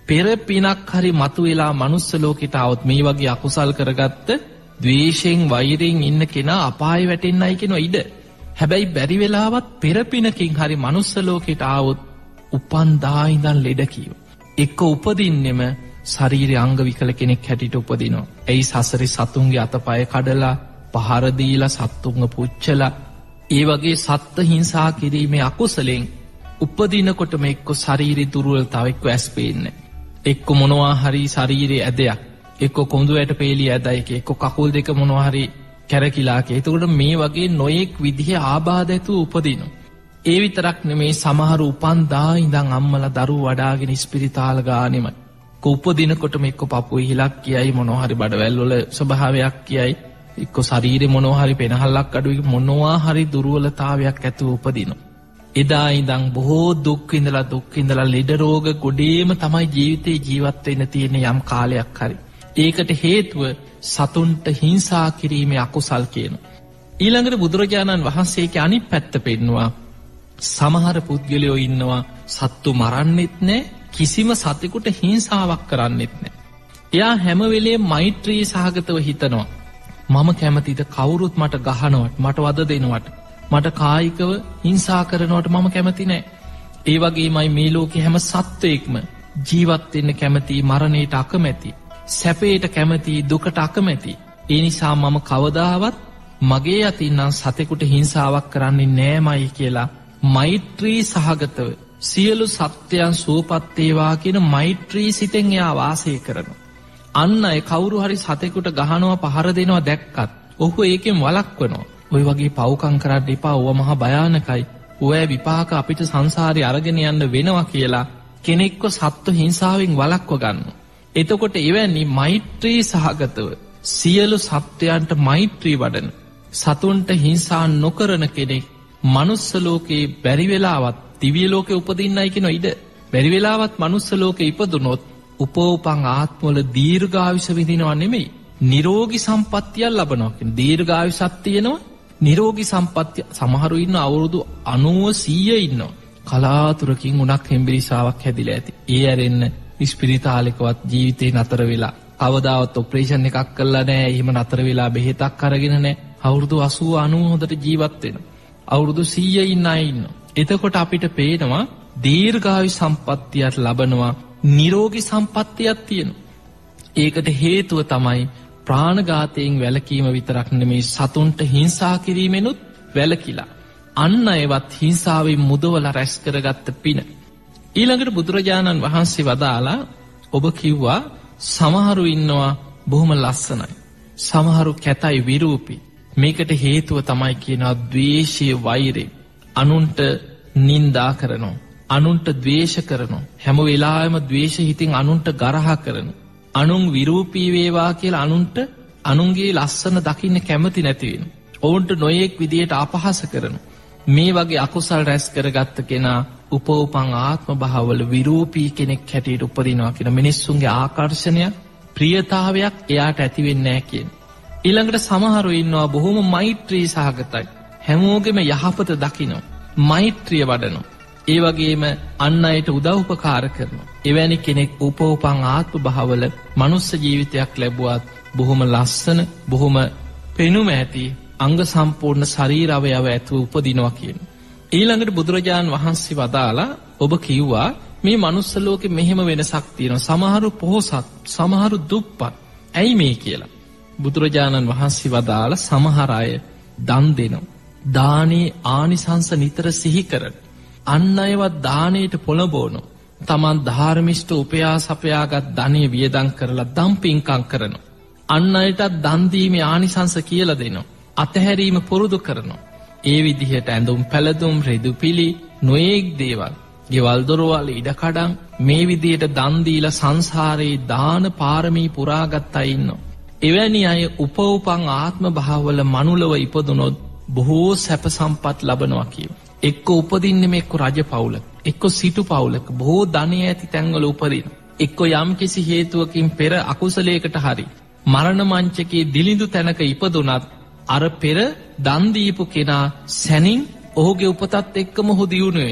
පෙර පිනක් හරි මතුවෙලා මනුස්ස ලෝකෙට આવොත් මේ වගේ අකුසල් කරගත්ත ද්වේෂයෙන් වෛරයෙන් ඉන්න කෙනා අපාය වැටෙන්නයි කියන ඉඩ. හැබැයි බැරි වෙලාවත් පෙර පිනකින් හරි මනුස්ස ලෝකෙට આવොත් උපන්දා ඉඳන් ලෙඩ කීව. එක්ක උපදින්නෙම ශරීරයේ අංග විකල කෙනෙක් හැටියට උපදිනවා. එයි සසරේ සතුන්ගේ අතපය කඩලා පහර දීලා සත්තුන්ව පුච්චලා ඒ වගේ සත්ත්ව හිංසා කිරීමේ අකුසලෙන් උපදිනකොටම එක්ක ශරීරේ දුර්වලතාව එක්ක ඇස් පේන්නේ. එක්ක මොනවා හරි ශරීරයේ ඇදයක් එක්ක කොඳු ඇට පේලිය ඇදයි එක්ක කකුල් දෙක මොනවා හරි කැරකිලා කේ. එතකොට මේ වගේ නොයෙක් විදිහේ ආබාධ ඇතුව උපදිනවා. ඒ විතරක් නෙමේ සමහර උපන්දා ඉඳන් අම්මලා දරුවෝ වඩාගෙන ඉස්පිරිතාල ගානෙම උපදිනකොටම එක්ක පපුවේ හිලක් කියයි මොනවා හරි බඩවැල් වල ස්වභාවයක් කියයි එක්ක ශරීරේ මොනවා හරි පෙනහල්ලක් අඩුයි මොනවා හරි දුර්වලතාවයක් ඇතුව උපදිනවා. එදා ඉඳන් බොහෝ දුක් විඳලා දුක් විඳලා ලෙඩ රෝග ගොඩේම තමයි ජීවිතේ ජීවත් වෙන්න තියෙන යම් කාලයක් හරි. ඒකට හේතුව සතුන්ට හිංසා කිරීමේ අකුසල් කියනවා. ඊළඟට බුදුරජාණන් වහන්සේගේ අනිත් පැත්ත පෙන්නවා. සමහර පුද්ගලයෝ ඉන්නවා සත්තු මරන්නෙත් නෑ කිසිම සතෙකුට හිංසාවක් කරන්නෙත් නෑ. එයා හැම වෙලේම මෛත්‍රී සහගතව හිතනවා. මම කැමතිද කවුරුත් මට ගහනවට මට වද දෙනවට මට කායිකව හිංසා කරනවට මම කැමති නෑ. ඒ වගේමයි මේ ලෝකේ හැම සත්වයෙක්ම ජීවත් වෙන්න කැමති මරණයට අකමැති. සැපයට කැමති දුකට අකමැති. ඒ නිසා මම කවදාවත් මගේ අතින් නම් සතෙකුට හිංසාවක් කරන්නේ නෑමයි කියලා මෛත්‍රී සහගතව සියලු සත්‍යයන් සුවපත් වේවා කියන මෛත්‍රී සිතෙන් එයා වාසය කරනවා. අන්න ඒ කවුරු හරි සතෙකුට ගහනවා පහර දෙනවා දැක්කත් ඔහු ඒකෙන් වළක්වනවා. ඔය වගේ පව්කම් කරන්න එපා. ඕව මහා භයානකයි. ඔය විපාක අපිට සංසාරේ අරගෙන යන්න වෙනවා කියලා කෙනෙක්ව සත්ව හිංසාවෙන් වළක්ව ගන්නවා. එතකොට එවැනි මෛත්‍රී සහගතව සියලු සත්වයන්ට මෛත්‍රී වඩන සතුන්ට හිංසා නොකරන කෙනෙක් මනුස්ස ලෝකේ බැරි වෙලාවත් දිව්‍ය ලෝකේ උපදින්නයි කියන ඉඩ. බැරි වෙලාවත් මනුස්ස ලෝකේ ඉපදුනොත් උපෝපං ආත්මවල දීර්ඝායුෂ විඳිනවා නෙමෙයි නිරෝගී සම්පත්තියක් ලබනවා කියන දීර්ඝායුෂක් තියෙනවා. නිරෝගී සම්පත්තිය සමහරු ඉන්න අවුරුදු අනූව සීය ඉන්නවා. කලාතුරකින් උණක් හෙම්බිරිසාවක් හැදිලා ඇති. ඒ ඇරෙන්න ඉස්පිරිතාලෙකවත් ජීවිතේ නතර වෙලා කවදාවත් ඔපරේෂන් එකක් කළා නෑ. එහෙම නතර වෙලා බෙහෙතක් අරගෙන නෑ. අවුරුදු අසූව අනූව හොඳට ජීවත් වෙනවා. අවුරුදු සීය ඉන්න අය ඉන්නවා. එතකොට අපිට පේනවා දීර්ඝායු සම්පත්තියක් ලබනවා. නිරෝගී සම්පත්තියක් තියෙනවා. ඒකට හේතුව තමයි ප්‍රාණඝාතයෙන් වැළකීම විතරක් නෙමේ සතුන්ට හිංසා කිරීමෙනුත් වැළකීලා අන්න ඒවත් හිංසාවෙන් මුදවලා රැස් කරගත්ත පින. ඊළඟට බුදුරජාණන් වහන්සේ වදාලා ඔබ කිව්වා සමහරු ඉන්නවා බොහොම ලස්සනයි. සමහරු කැතයි විරූපී. මේකට හේතුව තමයි කියනවා ද්වේෂය වෛරය. අනුන්ට නින්දා කරනවා. අනුන්ට ද්වේෂ කරනවා. හැම වෙලාවෙම ද්වේෂ හිතින් අනුන්ට ගරහා කරනවා. අනුන් විරූපී වේවා කියලා අනුන්ට අනුන්ගේ ලස්සන දකින්න කැමති නැති වෙනවා. ඔවුන්ට නොයෙක් විදියට අපහාස කරනවා. මේ වගේ අකුසල් රැස් කරගත්ත කෙනා උපෝපං ආත්ම භාවවල විරූපී කෙනෙක් හැටියට උපදිනවා කියන මිනිස්සුන්ගේ ආකර්ෂණයක් ප්‍රියතාවයක් එයාට ඇති වෙන්නේ නැහැ කියන. ඊළඟට සමහරව ඉන්නවා බොහොම මෛත්‍රී සහගතයි. හැමෝගෙම යහපත දකිනවා. මෛත්‍රිය වඩනවා. ඒ වගේම අන් අයට උදව් උපකාර කරනවා. එවැනි කෙනෙක් උපෝපං ආත්ම භාවවල මනුස්ස ජීවිතයක් ලැබුවත් බොහොම ලස්සන බොහොම පෙනුම ඇති අංග සම්පූර්ණ ශරීර අවයව ඇතුව උපදිනවා කියන. ඊළඟට බුදුරජාණන් වහන්සේ වදාලා ඔබ කිව්වා මේ මනුස්ස ලෝකෙ මෙහෙම වෙනසක් තියෙනවා. සමහරු පොහොසත් සමහරු දුප්පත්. ඇයි මේ කියලා. බුදුරජාණන් වහන්සේ වදාලා සමහර අය දන් දෙනවා. දානේ ආනිසංස නිතර සිහි කරන. අන්න අයවත් දානයට පොළඹවනවා. තමන් ධාර්මිෂ්ඨ උපයා සපයාගත් ධනය වියදම් කරලා දම් පින්කම් කරනවා. අන්න අයටත් දන් දීමේ ආනිසංස කියලා දෙනවා. අතහැරීම පුරුදු කරනවා. ඒ විදිහට ඇඳුම් පැළඳුම් රිදුපිලි නොයෙක් දේවල් ගෙවල් දොරවල් ඉඩකඩම් මේ විදිහට දන් දීලා සංසාරේ දාන පාරමී පුරාගත් අය ඉන්නවා. එවැනි අය උපෝපං ආත්ම භාවවල මනුලව ඉපදුනොත් බොහෝ සැප සම්පත් ලබනවා කියනවා. එක්ක උපදින්නෙම එක්ක රජ පවුලක එක්ක සිටු පවුලක බොහෝ ධනය ඇති තැන්වල උපදින. එක්ක යම් කිසි හේතුවකින් පෙර අකුසලයකට හරි මරණ මංචකයේ දිලිඳු තැනක ඉපදුනත් අර පෙර දන් දීපු කෙනා සැනින් ඔහුගේ උපතත් එක්කම ඔහු දියුණු වෙනවා.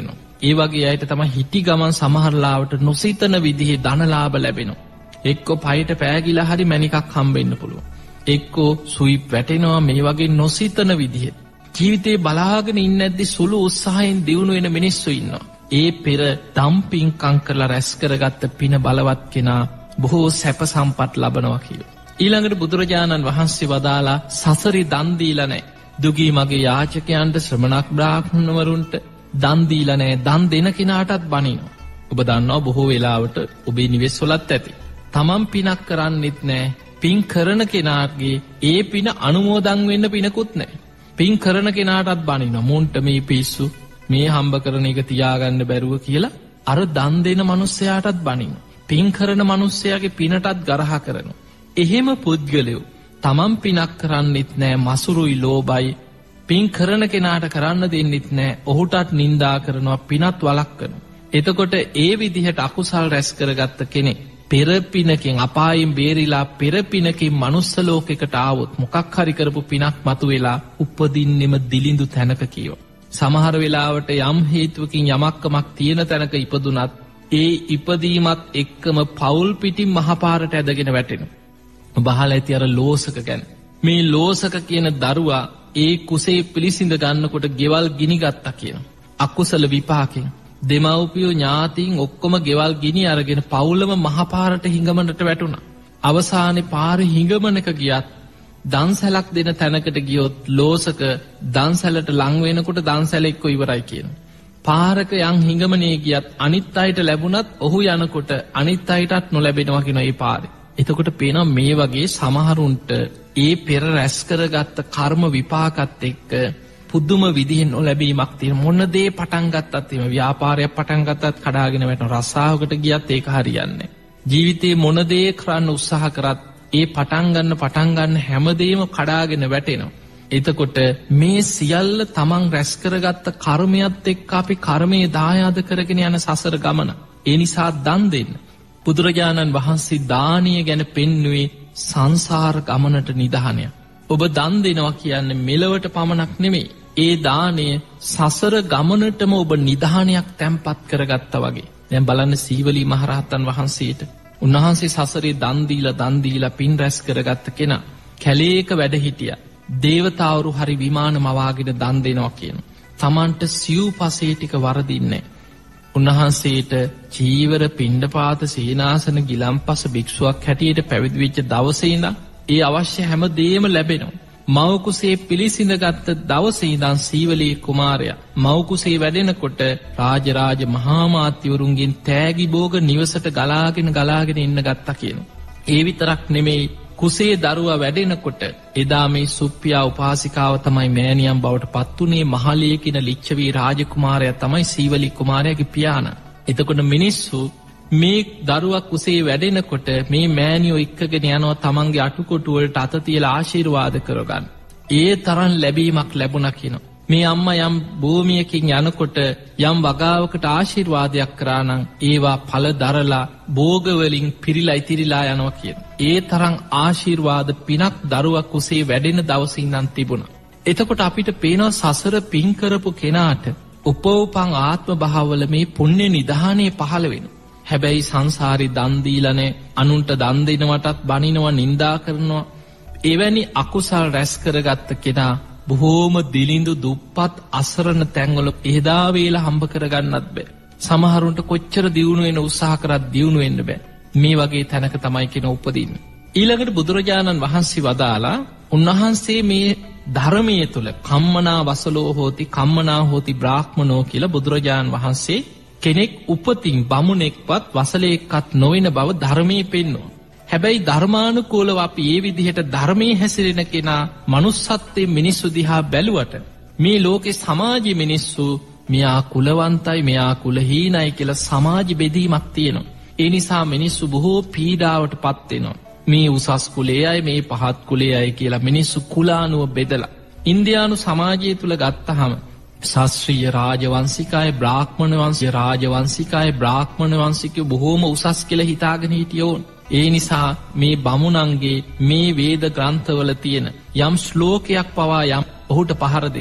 ඒ වගේ අයට තමයි හිටි ගමන් සමහරලාවට නොසිතන විදිහේ ධනලාභ ලැබෙනවා. එක්කෝ පයට පෑගිලා හරි මැණිකක් හම්බෙන්න පුළුවන්. එක්කෝ සුයිප් වැටෙනවා මේ වගේ නොසිතන විදිහට. ජීවිතේ බලාගෙන ඉන්නේ නැද්දි සුළු උත්සාහයෙන් දියුණු වෙන මිනිස්සු ඉන්නවා. ඒ පෙර දම්පින්කම් කරලා රැස් කරගත්ත පින බලවත් කෙනා බොහෝ සැප සම්පත් ලබනවා කියලා. ඊළඟට බුදුරජාණන් වහන්සේ වදාලා සසරේ දන් දීලා නැහැ. දුගී මගේ යාචකයන්ට ශ්‍රමණක් බ්‍රාහ්මණවරුන්ට දන් දීලා නැහැ. දන් දෙන කෙනාටත් බනිනවා. ඔබ දන්නවා බොහෝ වෙලාවට ඔබේ නිවෙස් වලත් ඇති. තමන් පිනක් කරන්නෙත් නැහැ. පින් කරන කෙනාගේ ඒ පින අනුමෝදන් වෙන්න පිනකුත් නැහැ. පින් කරන කෙනාටත් බනිනවා. මුන්ට මේ පිස්සු මේ හම්බ කරන එක තියාගන්න බැරුව කියලා අර දන් දෙන මිනිස්සයාටත් බනිනවා. පින් කරන මිනිස්සයාගේ පිනටත් ගරහා කරනවා. එහෙම පුද්ගලයෝ තමන් පිනක් කරන්නෙත් නෑ, මසුරුයි ලෝභයි, පින් කරන කෙනාට කරන්න දෙන්නෙත් නෑ, ඔහුටත් නින්දා කරනවා, පිනත් වළක්වනවා. එතකොට ඒ විදිහට අකුසල් රැස් කරගත්ත කෙනෙක් පෙර පිනකින් අපායෙන් බේරිලා පෙර පිනකින් මනුස්ස ලෝකයකට ආවොත් මොකක් හරි කරපු පිනක් මතුවෙලා උපදින්නෙම දිලිඳු තැනක කියව. සමහර වෙලාවට යම් හේතුවකින් යමක්කමක් තියෙන තැනක ඉපදුනත් ඒ ඉපදීමත් එක්කම පවුල් පිටින් මහපාරට ඇදගෙන වැටෙනවා. බහල ඇති අර ලෝසක ගැන. මේ ලෝසක කියන දරුවා ඒ කුසේ පිළිසිඳ ගන්නකොට ගෙවල් ගිනිගත්තා කියන. අකුසල විපාකෙන් දෙමව්පියෝ ඥාතීන් ඔක්කොම ගෙවල් ගිනි අරගෙන පවුලම මහපාරට හිඟමනට වැටුණා. අවසානයේ පාරේ හිඟමනක ගියත් දන්සැලක් දෙන තැනකට ගියොත් ලෝසක දන්සැලට ලං වෙනකොට දන්සැල එක්ක ඉවරයි කියන. පාරක යම් හිඟමනේ ගියත් අනිත් අයට ලැබුණත් ඔහු යනකොට අනිත් අයටත් නොලැබෙනවා කියන ඒ පාරේ. එතකොට පේනවා මේ වගේ සමහරුන්ට ඒ පෙර රැස් කරගත්ත කර්ම විපාකත් එක්ක පුදුම විදිහෙන් නොලැබීමක් තියෙන. මොන දේ පටන් ගත්තත් එimhe ව්‍යාපාරයක් පටන් ගත්තත් කඩාගෙන වැටෙන. රස්සාවකට ගියත් ඒක හරියන්නේ. ජීවිතේ මොන දේ කරන්න උත්සාහ කරත් ඒ පටන් ගන්න පටන් ගන්න හැමදේම කඩාගෙන වැටෙනවා. එතකොට මේ සියල්ල තමන් රැස් කරගත්ත කර්මයක් එක්ක අපි කර්මයේ දායාද කරගෙන යන සසර ගමන. ඒ නිසා දන් දෙන්න. බුදුරජාණන් වහන්සේ දානීය ගැන පෙන්වුවේ සංසාර ගමනට නිදහනය. ඔබ දන් දෙනවා කියන්නේ මෙලවට පමණක් නෙමෙයි. ඒ දානය සසර ගමනටම ඔබ නිදහනයක් තැන්පත් කරගත්තා වගේ. දැන් බලන්න සීවලී මහරහතන් වහන්සේට. උන්වහන්සේ සසරේ දන් දීලා දන් දීලා පින් රැස් කරගත්ත කෙනා කැලේක වැඩ හිටියා. දේවතාවරු හරි විමාන මවාගෙන දන් දෙනවා කියන. තමන්ට සිව්පසේ ටික වරදින්නේ. උන්වහන්සේට චීවර පිණ්ඩපාත සේනාසන ගිලම්පස භික්ෂුවක් හැටියට පැවිදි වෙච්ච දවසේ ඉඳන් ඒ අවශ්‍ය හැම දෙයක්ම ලැබෙනවා. මව් කුසේ පිළිසිඳගත් දවසේ ඉඳන් සීවලී කුමාරයා මව් කුසේ වැඩෙනකොට රාජරාජ මහා මාත්‍යවරුන්ගෙන් තෑගි භෝග නිවසට ගලාගෙන ගලාගෙන ඉන්න ගත්තා කියනවා. ඒ විතරක් නෙමෙයි කුසේ දරුවා වැඩෙනකොට එදා මේ සුප්පියා උපාසිකාව තමයි මෑණියන් බවට පත්ුනේ. මහලිය කියන ලිච්ඡවී රාජකුමාරයා තමයි සීවලී කුමාරයාගේ පියාණන්. එතකොට මිනිස්සු මේ දරුවා කුසේ වැඩෙනකොට මේ මෑණියෝ එක්කගෙන යනවා තමන්ගේ අටුකොටු වලට අත තියලා ආශිර්වාද කරගන්න. ඒ තරම් ලැබීමක් ලැබුණා කියනවා. මේ අම්මා යම් භූමියකින් යනකොට යම් වගාවකට ආශිර්වාදයක් කරා නම් ඒවා ඵල දරලා භෝග වලින් පිරීලා ඉතිරිලා යනවා කියන. ඒ තරම් ආශිර්වාද පිනක් දරුවා කුසේ වැඩෙන දවසේ ඉඳන් තිබුණා. එතකොට අපිට පේනවා සසර පින් කරපු කෙනාට උපෝපං ආත්ම භාවවල මේ පුණ්‍ය නිධානයේ පහළ වෙනවා. හැබැයි සංසාරේ දන් දීලා නැහැ. අනුන්ට දන් දෙනවටත් බනිනවා, නිඳා කරනවා. එවැනි අකුසල් රැස් කරගත්ත කෙනා බොහෝම දිලිඳු දුප්පත් අසරණ තැන්වල එදා වේලා හම්බ කරගන්නත් බෑ. සමහරුන්ට කොච්චර දියුණු වෙන උත්සාහ කරත් දියුණු වෙන්න බෑ. මේ වගේ තැනක තමයි කෙන උපදින්නේ. ඊළඟට බුදුරජාණන් වහන්සේ වදාලා උන්වහන්සේ මේ ධර්මයේ තුල කම්මනා වසලෝ හෝති කම්මනා හෝති බ්‍රාහ්මනෝ කියලා බුදුරජාණන් වහන්සේ කෙනෙක් උපතින් බමුණෙක්වත් වසලෙක්වත් නොවන බව ධර්මයේ පෙන්වනවා. හැබැයි ධර්මානුකූලව අපි මේ විදිහට ධර්මයේ හැසිරෙන කෙනා manussත්වයේ මිනිස්සු දිහා බැලුවට මේ ලෝකේ සමාජයේ මිනිස්සු මෙයා කුලවන්තයි මෙයා කුලහීනයි කියලා සමාජ බෙදීමක් තියෙනවා. ඒ නිසා මිනිස්සු බොහෝ පීඩාවට පත් වෙනවා. මේ උසස් කුලයේ අය මේ පහත් කුලයේ අය කියලා මිනිස්සු කුලානුව බෙදලා ඉන්දියානු සමාජය තුල ගත්තහම ශාස්ත්‍රීය රාජවංශිකයි බ්‍රාහ්මණ වංශීය රාජවංශිකයි බ්‍රාහ්මණ වංශිකයෝ බොහෝම උසස් කියලා හිතාගෙන හිටියෝන්. ඒ නිසා මේ බමුණන්ගේ මේ වේද ග්‍රන්ථවල තියෙන යම් ශ්ලෝකයක් පවා යම් ඔහුට පහර දෙනවා.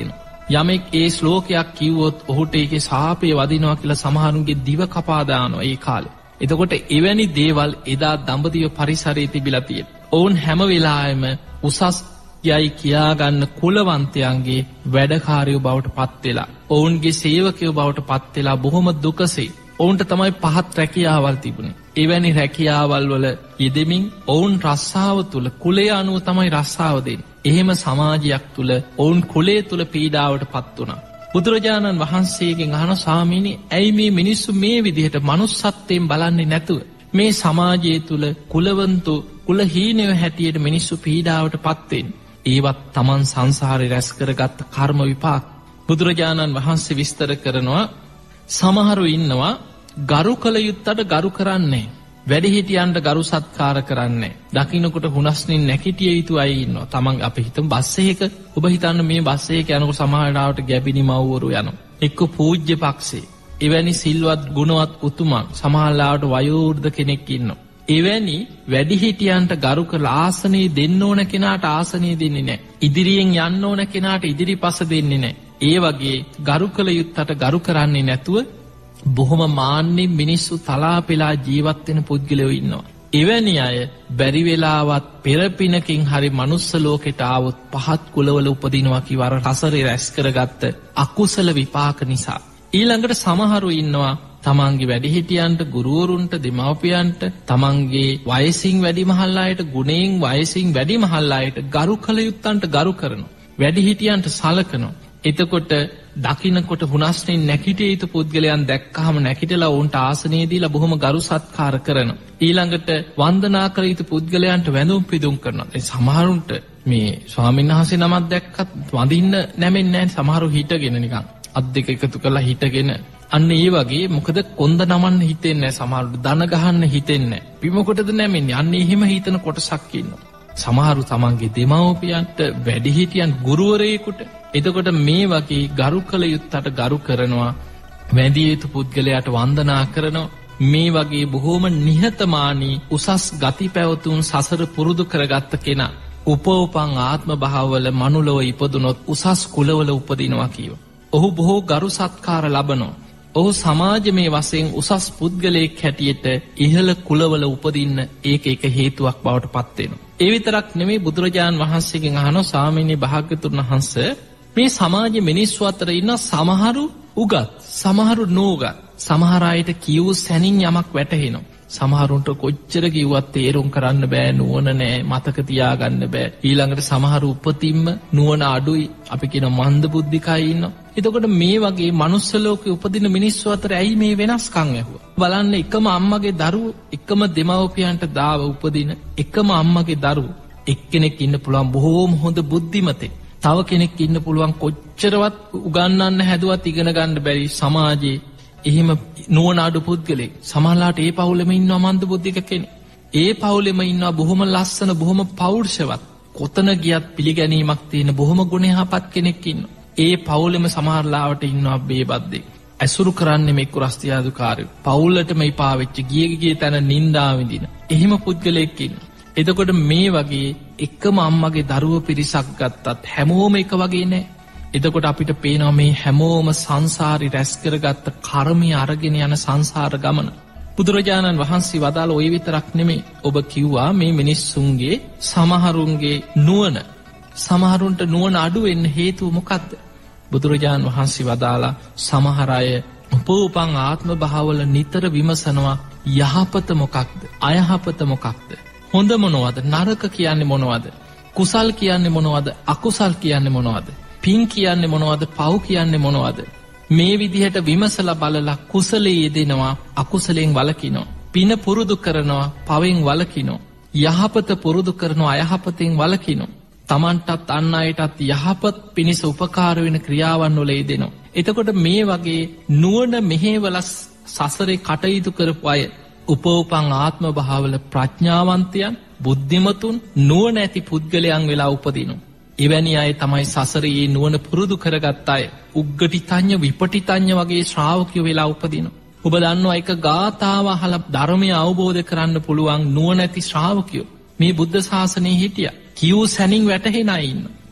යමෙක් ඒ ශ්ලෝකයක් කිව්වොත් ඔහුට ඒකේ සාපේ වදිනවා කියලා සමහරුන්ගේ දිව කපා දානවා ඒ කාලේ. එතකොට එවැනි දේවල් එදා දඹදිව පරිසරයේ තිබිලා තියෙනවා. ඔවුන් හැම වෙලාවෙම උසස් යයි කියාගන්න කුලවන්තයන්ගේ වැඩකාරයෝ බවට පත් වෙලා, ඔවුන්ගේ සේවකයෝ බවට පත් වෙලා බොහොම දුකසේ ඔවුන්ට තමයි පහත් රැකියාවල් තිබුණේ. එවැනි රැකියාවල් වල යෙදෙමින් ඔවුන් රස්සාව තුල කුලය අනුව තමයි රස්සාව දෙන්නේ. එහෙම සමාජයක් තුල ඔවුන් කුලය තුල පීඩාවට පත් වුණා. බුදුරජාණන් වහන්සේගෙන් අහන ස්වාමීනි, ඇයි මේ මිනිස්සු මේ විදිහට manussත්වයෙන් බලන්නේ නැතුව මේ සමාජය තුල කුලවන්තෝ කුලහීනයෝ හැටියට මිනිස්සු පීඩාවට පත් වෙන්නේ? ඒවත් Taman සංසාරේ රැස් කරගත්ත කර්ම විපාක. බුදුරජාණන් වහන්සේ විස්තර කරනවා, සමහරු ඉන්නවා ගරු කළ යුත්තට ගරු කරන්නේ, වැඩිහිටියන්ට ගරු සත්කාර කරන්නේ, දකින්නකොට හුනස්නින් නැකිටිය යුතු අය ඉන්නවා. Taman අපි හිතමු බස් එකක, ඔබ හිතන්න මේ බස් එකේ යනකොට සමහරවට ගැබිනි මව්වරු යනවා. එක්ක පූජ්‍ය පක්ෂේ, එවැනි සිල්වත් ගුණවත් උතුමන්, සමහරලාවට වයෝවෘද්ධ කෙනෙක් ඉන්නවා. එවැනි වැඩිහිටියන්ට ගරු කළ ආසනයේ දෙන්න ඕන කෙනාට ආසනයේ දෙන්නේ නැහැ. ඉදිරියෙන් යන්න ඕන කෙනාට ඉදිරිපස දෙන්නේ නැහැ. ඒ වගේ ගරු කළ යුත්තට ගරු කරන්නේ නැතුව බොහොම මාන්නෙන් මිනිස්සු තලා පෙලා ජීවත් වෙන පුද්ගලයෝ ඉන්නවා. එවැනි අය බැරි වෙලාවත් පෙරපිනකින් හරි මනුස්ස ලෝකෙට ආවොත් පහත් කුලවල උපදිනවා කිවර රසරේ රැස් කරගත්ත අකුසල විපාක නිසා. ඊළඟට සමහරු ඉන්නවා තමන්ගේ වැඩිහිටියන්ට, ගුරුවරුන්ට, දෙමව්පියන්ට, තමන්ගේ වයසින් වැඩි මහල් අයට, ගුණයෙන් වයසින් වැඩි මහල් අයට ගරු කළ යුත්තන්ට ගරු කරනවා. වැඩිහිටියන්ට සලකනවා. එතකොට දකින්නකොට හුනස්නින් නැකිටිය යුතු පුද්ගලයන් දැක්කහම නැකිටලා ඔවුන්ට ආසනයේ දීලා බොහොම ගරු සත්කාර කරනවා. ඊළඟට වන්දනා කළ යුතු පුද්ගලයන්ට වැඳුම් පිදුම් කරනවා. ඒ සමහරුන්ට මේ ස්වාමීන් වහන්සේ නමක් දැක්කත් වඳින්න නැමෙන්නේ නැහැ. සමහරු හිටගෙන නිකන් අත් දෙක එකතු කරලා හිටගෙන, අන්න ඒ වගේ. මොකද කොන්ද නමන්න හිතෙන්නේ නැහැ. සමහරුට දන ගහන්න හිතෙන්නේ නැහැ. බිමකොටද නැමෙන්නේ. අන්න එහෙම හිතන කොටසක් ඉන්නවා. සමහරු තමන්ගේ දෙමව්පියන්ට, වැඩිහිටියන්, ගුරුවරයෙකුට. එතකොට මේ වගේ ගරු කළ යුත්තට ගරු කරනවා, වැඳිය යුතු පුද්ගලයාට වන්දනා කරනවා. මේ වගේ බොහෝම නිහතමානී උසස් ගති පැවතුම් සසර පුරුදු කරගත්ත කෙනා උපෝපං ආත්ම භාවවල මනුලොව ඉපදුනොත් උසස් කුලවල උපදිනවා කියව. ඔහු බොහෝ ගරු සත්කාර ලබනවා. ඔහු සමාජමය වශයෙන් උසස් පුද්ගලයෙක් හැටියට ඉහළ කුලවල උපදින්න ඒක එක හේතුවක් බවට පත් වෙනවා. ඒ විතරක් නෙමෙයි, බුදුරජාන් වහන්සේගෙන් අහනවා, ස්වාමීනි භාග්‍යතුන් වහන්සේ, මේ සමාජ මිනිස්සු අතර ඉන්න සමහරු උගත්, සමහරු නෝගත්, සමහර අයට කියව සැනින් යමක් වැටහෙනවා. සමහරුන්ට කොච්චර කිව්වත් තේරුම් කරන්න බෑ, නුවණ නෑ, මතක තියාගන්න බෑ. ඊළඟට සමහරු උපතින්ම නුවණ අඩුයි, අපි කියන මන්ද බුද්ධිකයි ඉන්නවා. එතකොට මේ වගේ මනුස්ස ලෝකේ උපදින මිනිස්සු අතර ඇයි මේ වෙනස්කම් ඇහුවා? බලන්න, එකම අම්මගේ දරුවෝ, එකම දෙමව්පියන්ට දාව උපදින එකම අම්මගේ දරුවෝ, එක්කෙනෙක් ඉන්න පුළුවන් බොහෝම හොඳ බුද්ධිමතෙක්, තව කෙනෙක් ඉන්න පුළුවන් කොච්චරවත් උගන්වන්න හැදුවත් ඉගෙන ගන්න බැරි සමාජයේ එහෙම නුවණ අඩු පුද්ගලෙක්. සමහරලාට ඒ පවුලෙම ඉන්නවා මන්ද බුද්ධික කෙනෙක්. ඒ පවුලෙම ඉන්නවා බොහොම ලස්සන, බොහොම පෞරුෂවත්, කොතන ගියත් පිළිගැනීමක් තියෙන බොහොම ගුණයහපත් කෙනෙක් ඉන්නවා. ඒ පවුලෙම සමහරලාවට ඉන්නවා බේබද්දෙක්. ඇසුරු කරන්නේ මේ කුරස්තියාදුකාරයෝ. පවුලටම ඉපා වෙච්ච, ගිය ගිය තැන නින්දා විඳින එහෙම පුද්ගලෙක් ඉන්නවා. එතකොට මේ වගේ එකම අම්මගේ දරුවෝ පිරිසක් ගත්තත් හැමෝම එක වගේ නෑ. එතකොට අපිට පේනවා මේ හැමෝම සංසාරي රැස් කරගත්ත කර්මය අරගෙන යන සංසාර ගමන. බුදුරජාණන් වහන්සේ වදාළ ඔය විතරක් නෙමෙයි, ඔබ කිව්වා මේ මිනිස්සුන්ගේ සමහරුන්ගේ නුවණ, සමහරුන්ට නුවණ අඩු වෙන්න හේතුව මොකක්ද? බුදුරජාණන් වහන්සේ වදාලා සමහර අය උපෝපං ආත්ම භාවවල නිතර විමසනවා, යහපත මොකක්ද, අයහපත මොකක්ද, හොඳ මොනවද, නරක කියන්නේ මොනවද, කුසල් කියන්නේ මොනවද, අකුසල් කියන්නේ මොනවද, පින් කියන්නේ මොනවද, පව් කියන්නේ මොනවද? මේ විදිහට විමසලා බලලා කුසලයේ යෙදෙනවා, අකුසලයෙන් වළකිනවා. පින පුරුදු කරනවා, පවෙන් වළකිනවා. යහපත පුරුදු කරනවා, අයහපතෙන් වළකිනවා. තමන්ටත් අන් අයටත් යහපත් පිණිස උපකාර වෙන ක්‍රියාවන් වල යෙදෙනවා. එතකොට මේ වගේ නුවණ මෙහෙवला සසරේ කටයුතු කරපු අය උපෝපං ආත්ම භාවවල ප්‍රඥාවන්තයන්, බුද්ධිමතුන්, නුවණ ඇති පුද්ගලයන් වෙලා උපදිනවා. එවැනි අය තමයි සසරේ නුවණ පුරුදු කරගත් අය. උග්ගටිතඤ්ඤ විපටිතඤ්ඤ වගේ ශ්‍රාවකයෝ වෙලා උපදිනවා. ඔබ දන්නවා එක ගාථාව අහලා ධර්මය අවබෝධ කරන්න පුළුවන් නුවණ ඇති ශ්‍රාවකයෝ මේ බුද්ධ ශාසනයේ හිටියා. කියූ සැනින් වැටහෙන අය ඉන්නවා.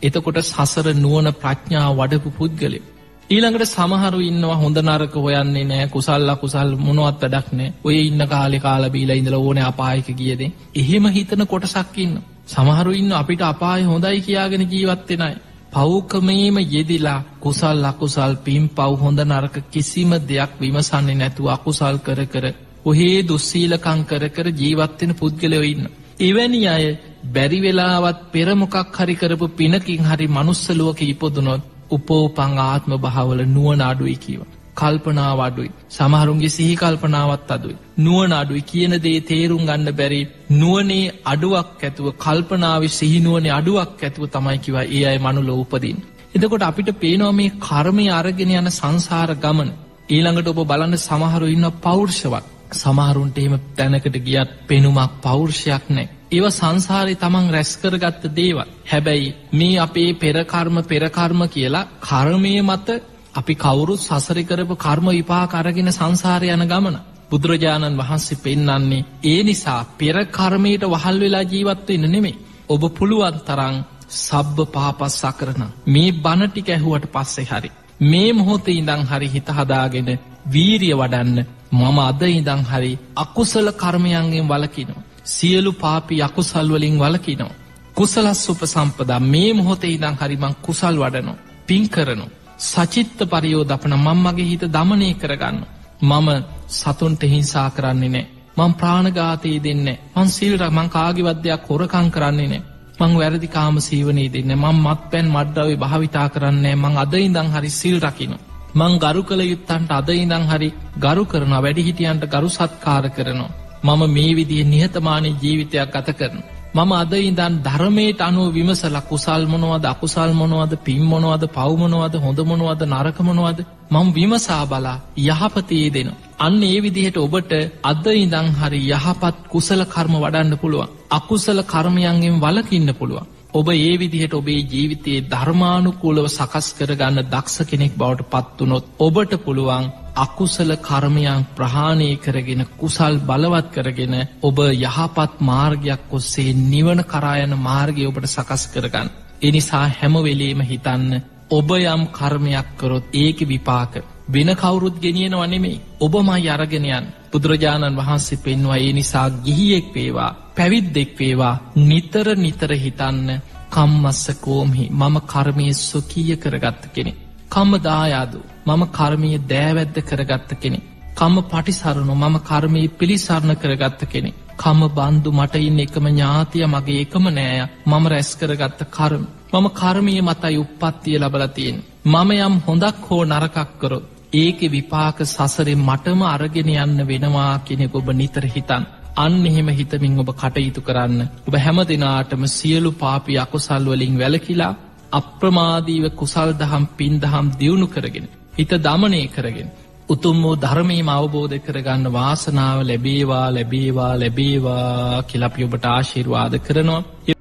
එතකොට සසර නුවණ ප්‍රඥාව වඩපු පුද්ගලයෝ. ඊළඟට සමහරු ඉන්නවා හොඳ නරක හොයන්නේ නැහැ, කුසල් අකුසල් මොනවත් වැඩක් නැහැ. ඔය ඉන්න කාලේ කාලා බීලා ඉඳලා ඕනේ අපායක ගියදේ. එහෙම හිතන කොටසක් ඉන්නවා. සමහරු ඉන්න අපිට අපාය හොඳයි කියාගෙන ජීවත් වෙන අය. පව්කමේම යෙදිලා කුසල් අකුසල් පින් පව් හොඳ නරක කිසිම දෙයක් විමසන්නේ නැතුව අකුසල් කර කර ඔහේ දුස්සීලකම් කර කර ජීවත් වෙන පුද්ගලයෝ ඉන්නවා. එවැනි අය බැරි වෙලාවත් පෙර මොකක් හරි කරපු පිනකින් හරි මනුස්ස ලෝකෙ ඉපදුනොත් උපෝපං ආත්ම භාවවල නුවණ අඩුයි කියව. කල්පනාව අඩුයි. සමහරුන්ගේ සිහි කල්පනාවත් අඩුයි. නුවණ අඩුයි කියන දේ තේරුම් ගන්න බැරි නුවණේ අඩුවක් ඇතුව කල්පනාවේ සිහි නුවණේ අඩුවක් ඇතුව තමයි කිව්වා ඒ අය මනුලෝ උපදින්නේ. එතකොට අපිට පේනවා මේ කර්මය අරගෙන යන සංසාර ගමන. ඊළඟට ඔබ බලන්න සමහරු ඉන්නවා පෞරුෂවත්. සමහරුන්ට එහෙම තැනකට ගියත් පෙනුමක් පෞරුෂයක් නැහැ. ඒව සංසාරේ තමන් රැස් කරගත්ත දේවල්. හැබැයි මේ අපේ පෙර කර්ම පෙර කර්ම කියලා කර්මයේ මත අපි කවුරුත් සසරේ කරපු කර්ම විපාක අරගෙන සංසාරේ යන ගමන. බුදුරජාණන් වහන්සේ පෙන්වන්නේ ඒ නිසා පෙර කර්මයට වහල් වෙලා ජීවත් වෙන්න නෙමෙයි. ඔබ පුළුවන් තරම් සබ්බ පාපස්සකරණ මේ බණ ටික ඇහුවට පස්සේ හරි මේ මොහොතේ ඉඳන් හරි හිත හදාගෙන වීරිය වඩන්න. මම අද ඉඳන් හරි අකුසල කර්මයන්ගෙන් වළකිනවා. සියලු පාපී අකුසල් වලින් වළකිනවා. කුසලස් උපසම්පදා මේ මොහොතේ ඉඳන් හරි මං කුසල් වඩනවා. පින් කරනවා. සචිත්ත පරියෝදපන මම මගේ හිත දමනය කරගන්න. මම සතුන්ට හිංසා කරන්නේ නැහැ. මං ප්‍රාණඝාතය දෙන්නේ නැහැ. මං සීල් රැක මං කාගේවත් දෙයක් හොරකම් කරන්නේ නැහැ. මං වැරදි කාම සීවනයේ දෙන්නේ නැහැ. මං මත්පැන් මත්ද්‍රව්‍ය භාවිතා කරන්නේ නැහැ. මං අද ඉඳන් හරි සීල් රකින්නවා. මං ගරු කළ යුත්තන්ට අද ඉඳන් හරි ගරු කරනවා. වැඩිහිටියන්ට ගරු සත්කාර කරනවා. මම මේ විදිහේ නිහතමානී ජීවිතයක් ගත කරනවා. මම අද ඉඳන් ධර්මයට අනුව විමසලා කුසල් මොනවද අකුසල් මොනවද පින් මොනවද පව් මොනවද හොඳ මොනවද නරක මොනවද මම විමසා බලා යහපතේ දෙනවා. අන්න ඒ විදිහට ඔබට අද ඉඳන් හරි යහපත් කුසල කර්ම වඩන්න පුළුවන්. අකුසල කර්මයන්ගෙන් වළකින්න පුළුවන්. ඔබ ඒ විදිහට ඔබේ ජීවිතයේ ධර්මානුකූලව සකස් කරගන්න දක්ෂ කෙනෙක් බවට පත් වුණොත් ඔබට පුළුවන් අකුසල කර්මයන් ප්‍රහාණය කරගෙන කුසල් බලවත් කරගෙන ඔබ යහපත් මාර්ගයක් ඔස්සේ නිවන කරා යන මාර්ගය ඔබට සකස් කරගන්න. ඒ නිසා හැම වෙලෙම හිතන්න ඔබ යම් කර්මයක් කරොත් ඒකේ විපාක වෙන කවුරුත් ගෙනියනව නෙමෙයි. ඔබමයි අරගෙන යන්නේ. බුදුරජාණන් වහන්සේ පෙන්වුවා ඒ නිසා ගිහියෙක් වේවා පැවිද්දෙක් වේවා නිතර නිතර හිතන්න කම්මස්ස කෝම්හි මම කර්මයේ සොකීය කරගත්ත කෙනෙක්. කම්ම දායාදු මම කර්මයේ දෑවැද්ද කරගත්ත කෙනෙක්. කම්ම පටිසරණු මම කර්මයේ පිළිසරණ කරගත්ත කෙනෙක්. කම්ම බන්දු මට ඉන්න එකම ඥාතිය මගේ එකම නෑය මම රැස් කරගත්ත කර්ම. මම කර්මයේ මතයි උප්පත්තිය ලබලා තියෙන්නේ. මම යම් හොඳක් හෝ නරකක් කරොත් ඒකේ විපාක සසරේ මටම අරගෙන යන්න වෙනවා කියන එක ඔබ නිතර හිතන්න. අන්න එහෙම හිතමින් ඔබ කටයුතු කරන්න. ඔබ හැම දිනාටම සියලු පාපී අකුසල් වලින් වැළකීලා අප්‍රමාදීව කුසල් දහම් පින් දහම් දියුණු කරගෙන හිත දමනය කරගෙන උතුම් වූ ධර්මයේම අවබෝධ කරගන්න වාසනාව ලැබේවා ලැබේවා ලැබේවා කියලා අපි ඔබට ආශිර්වාද කරනවා.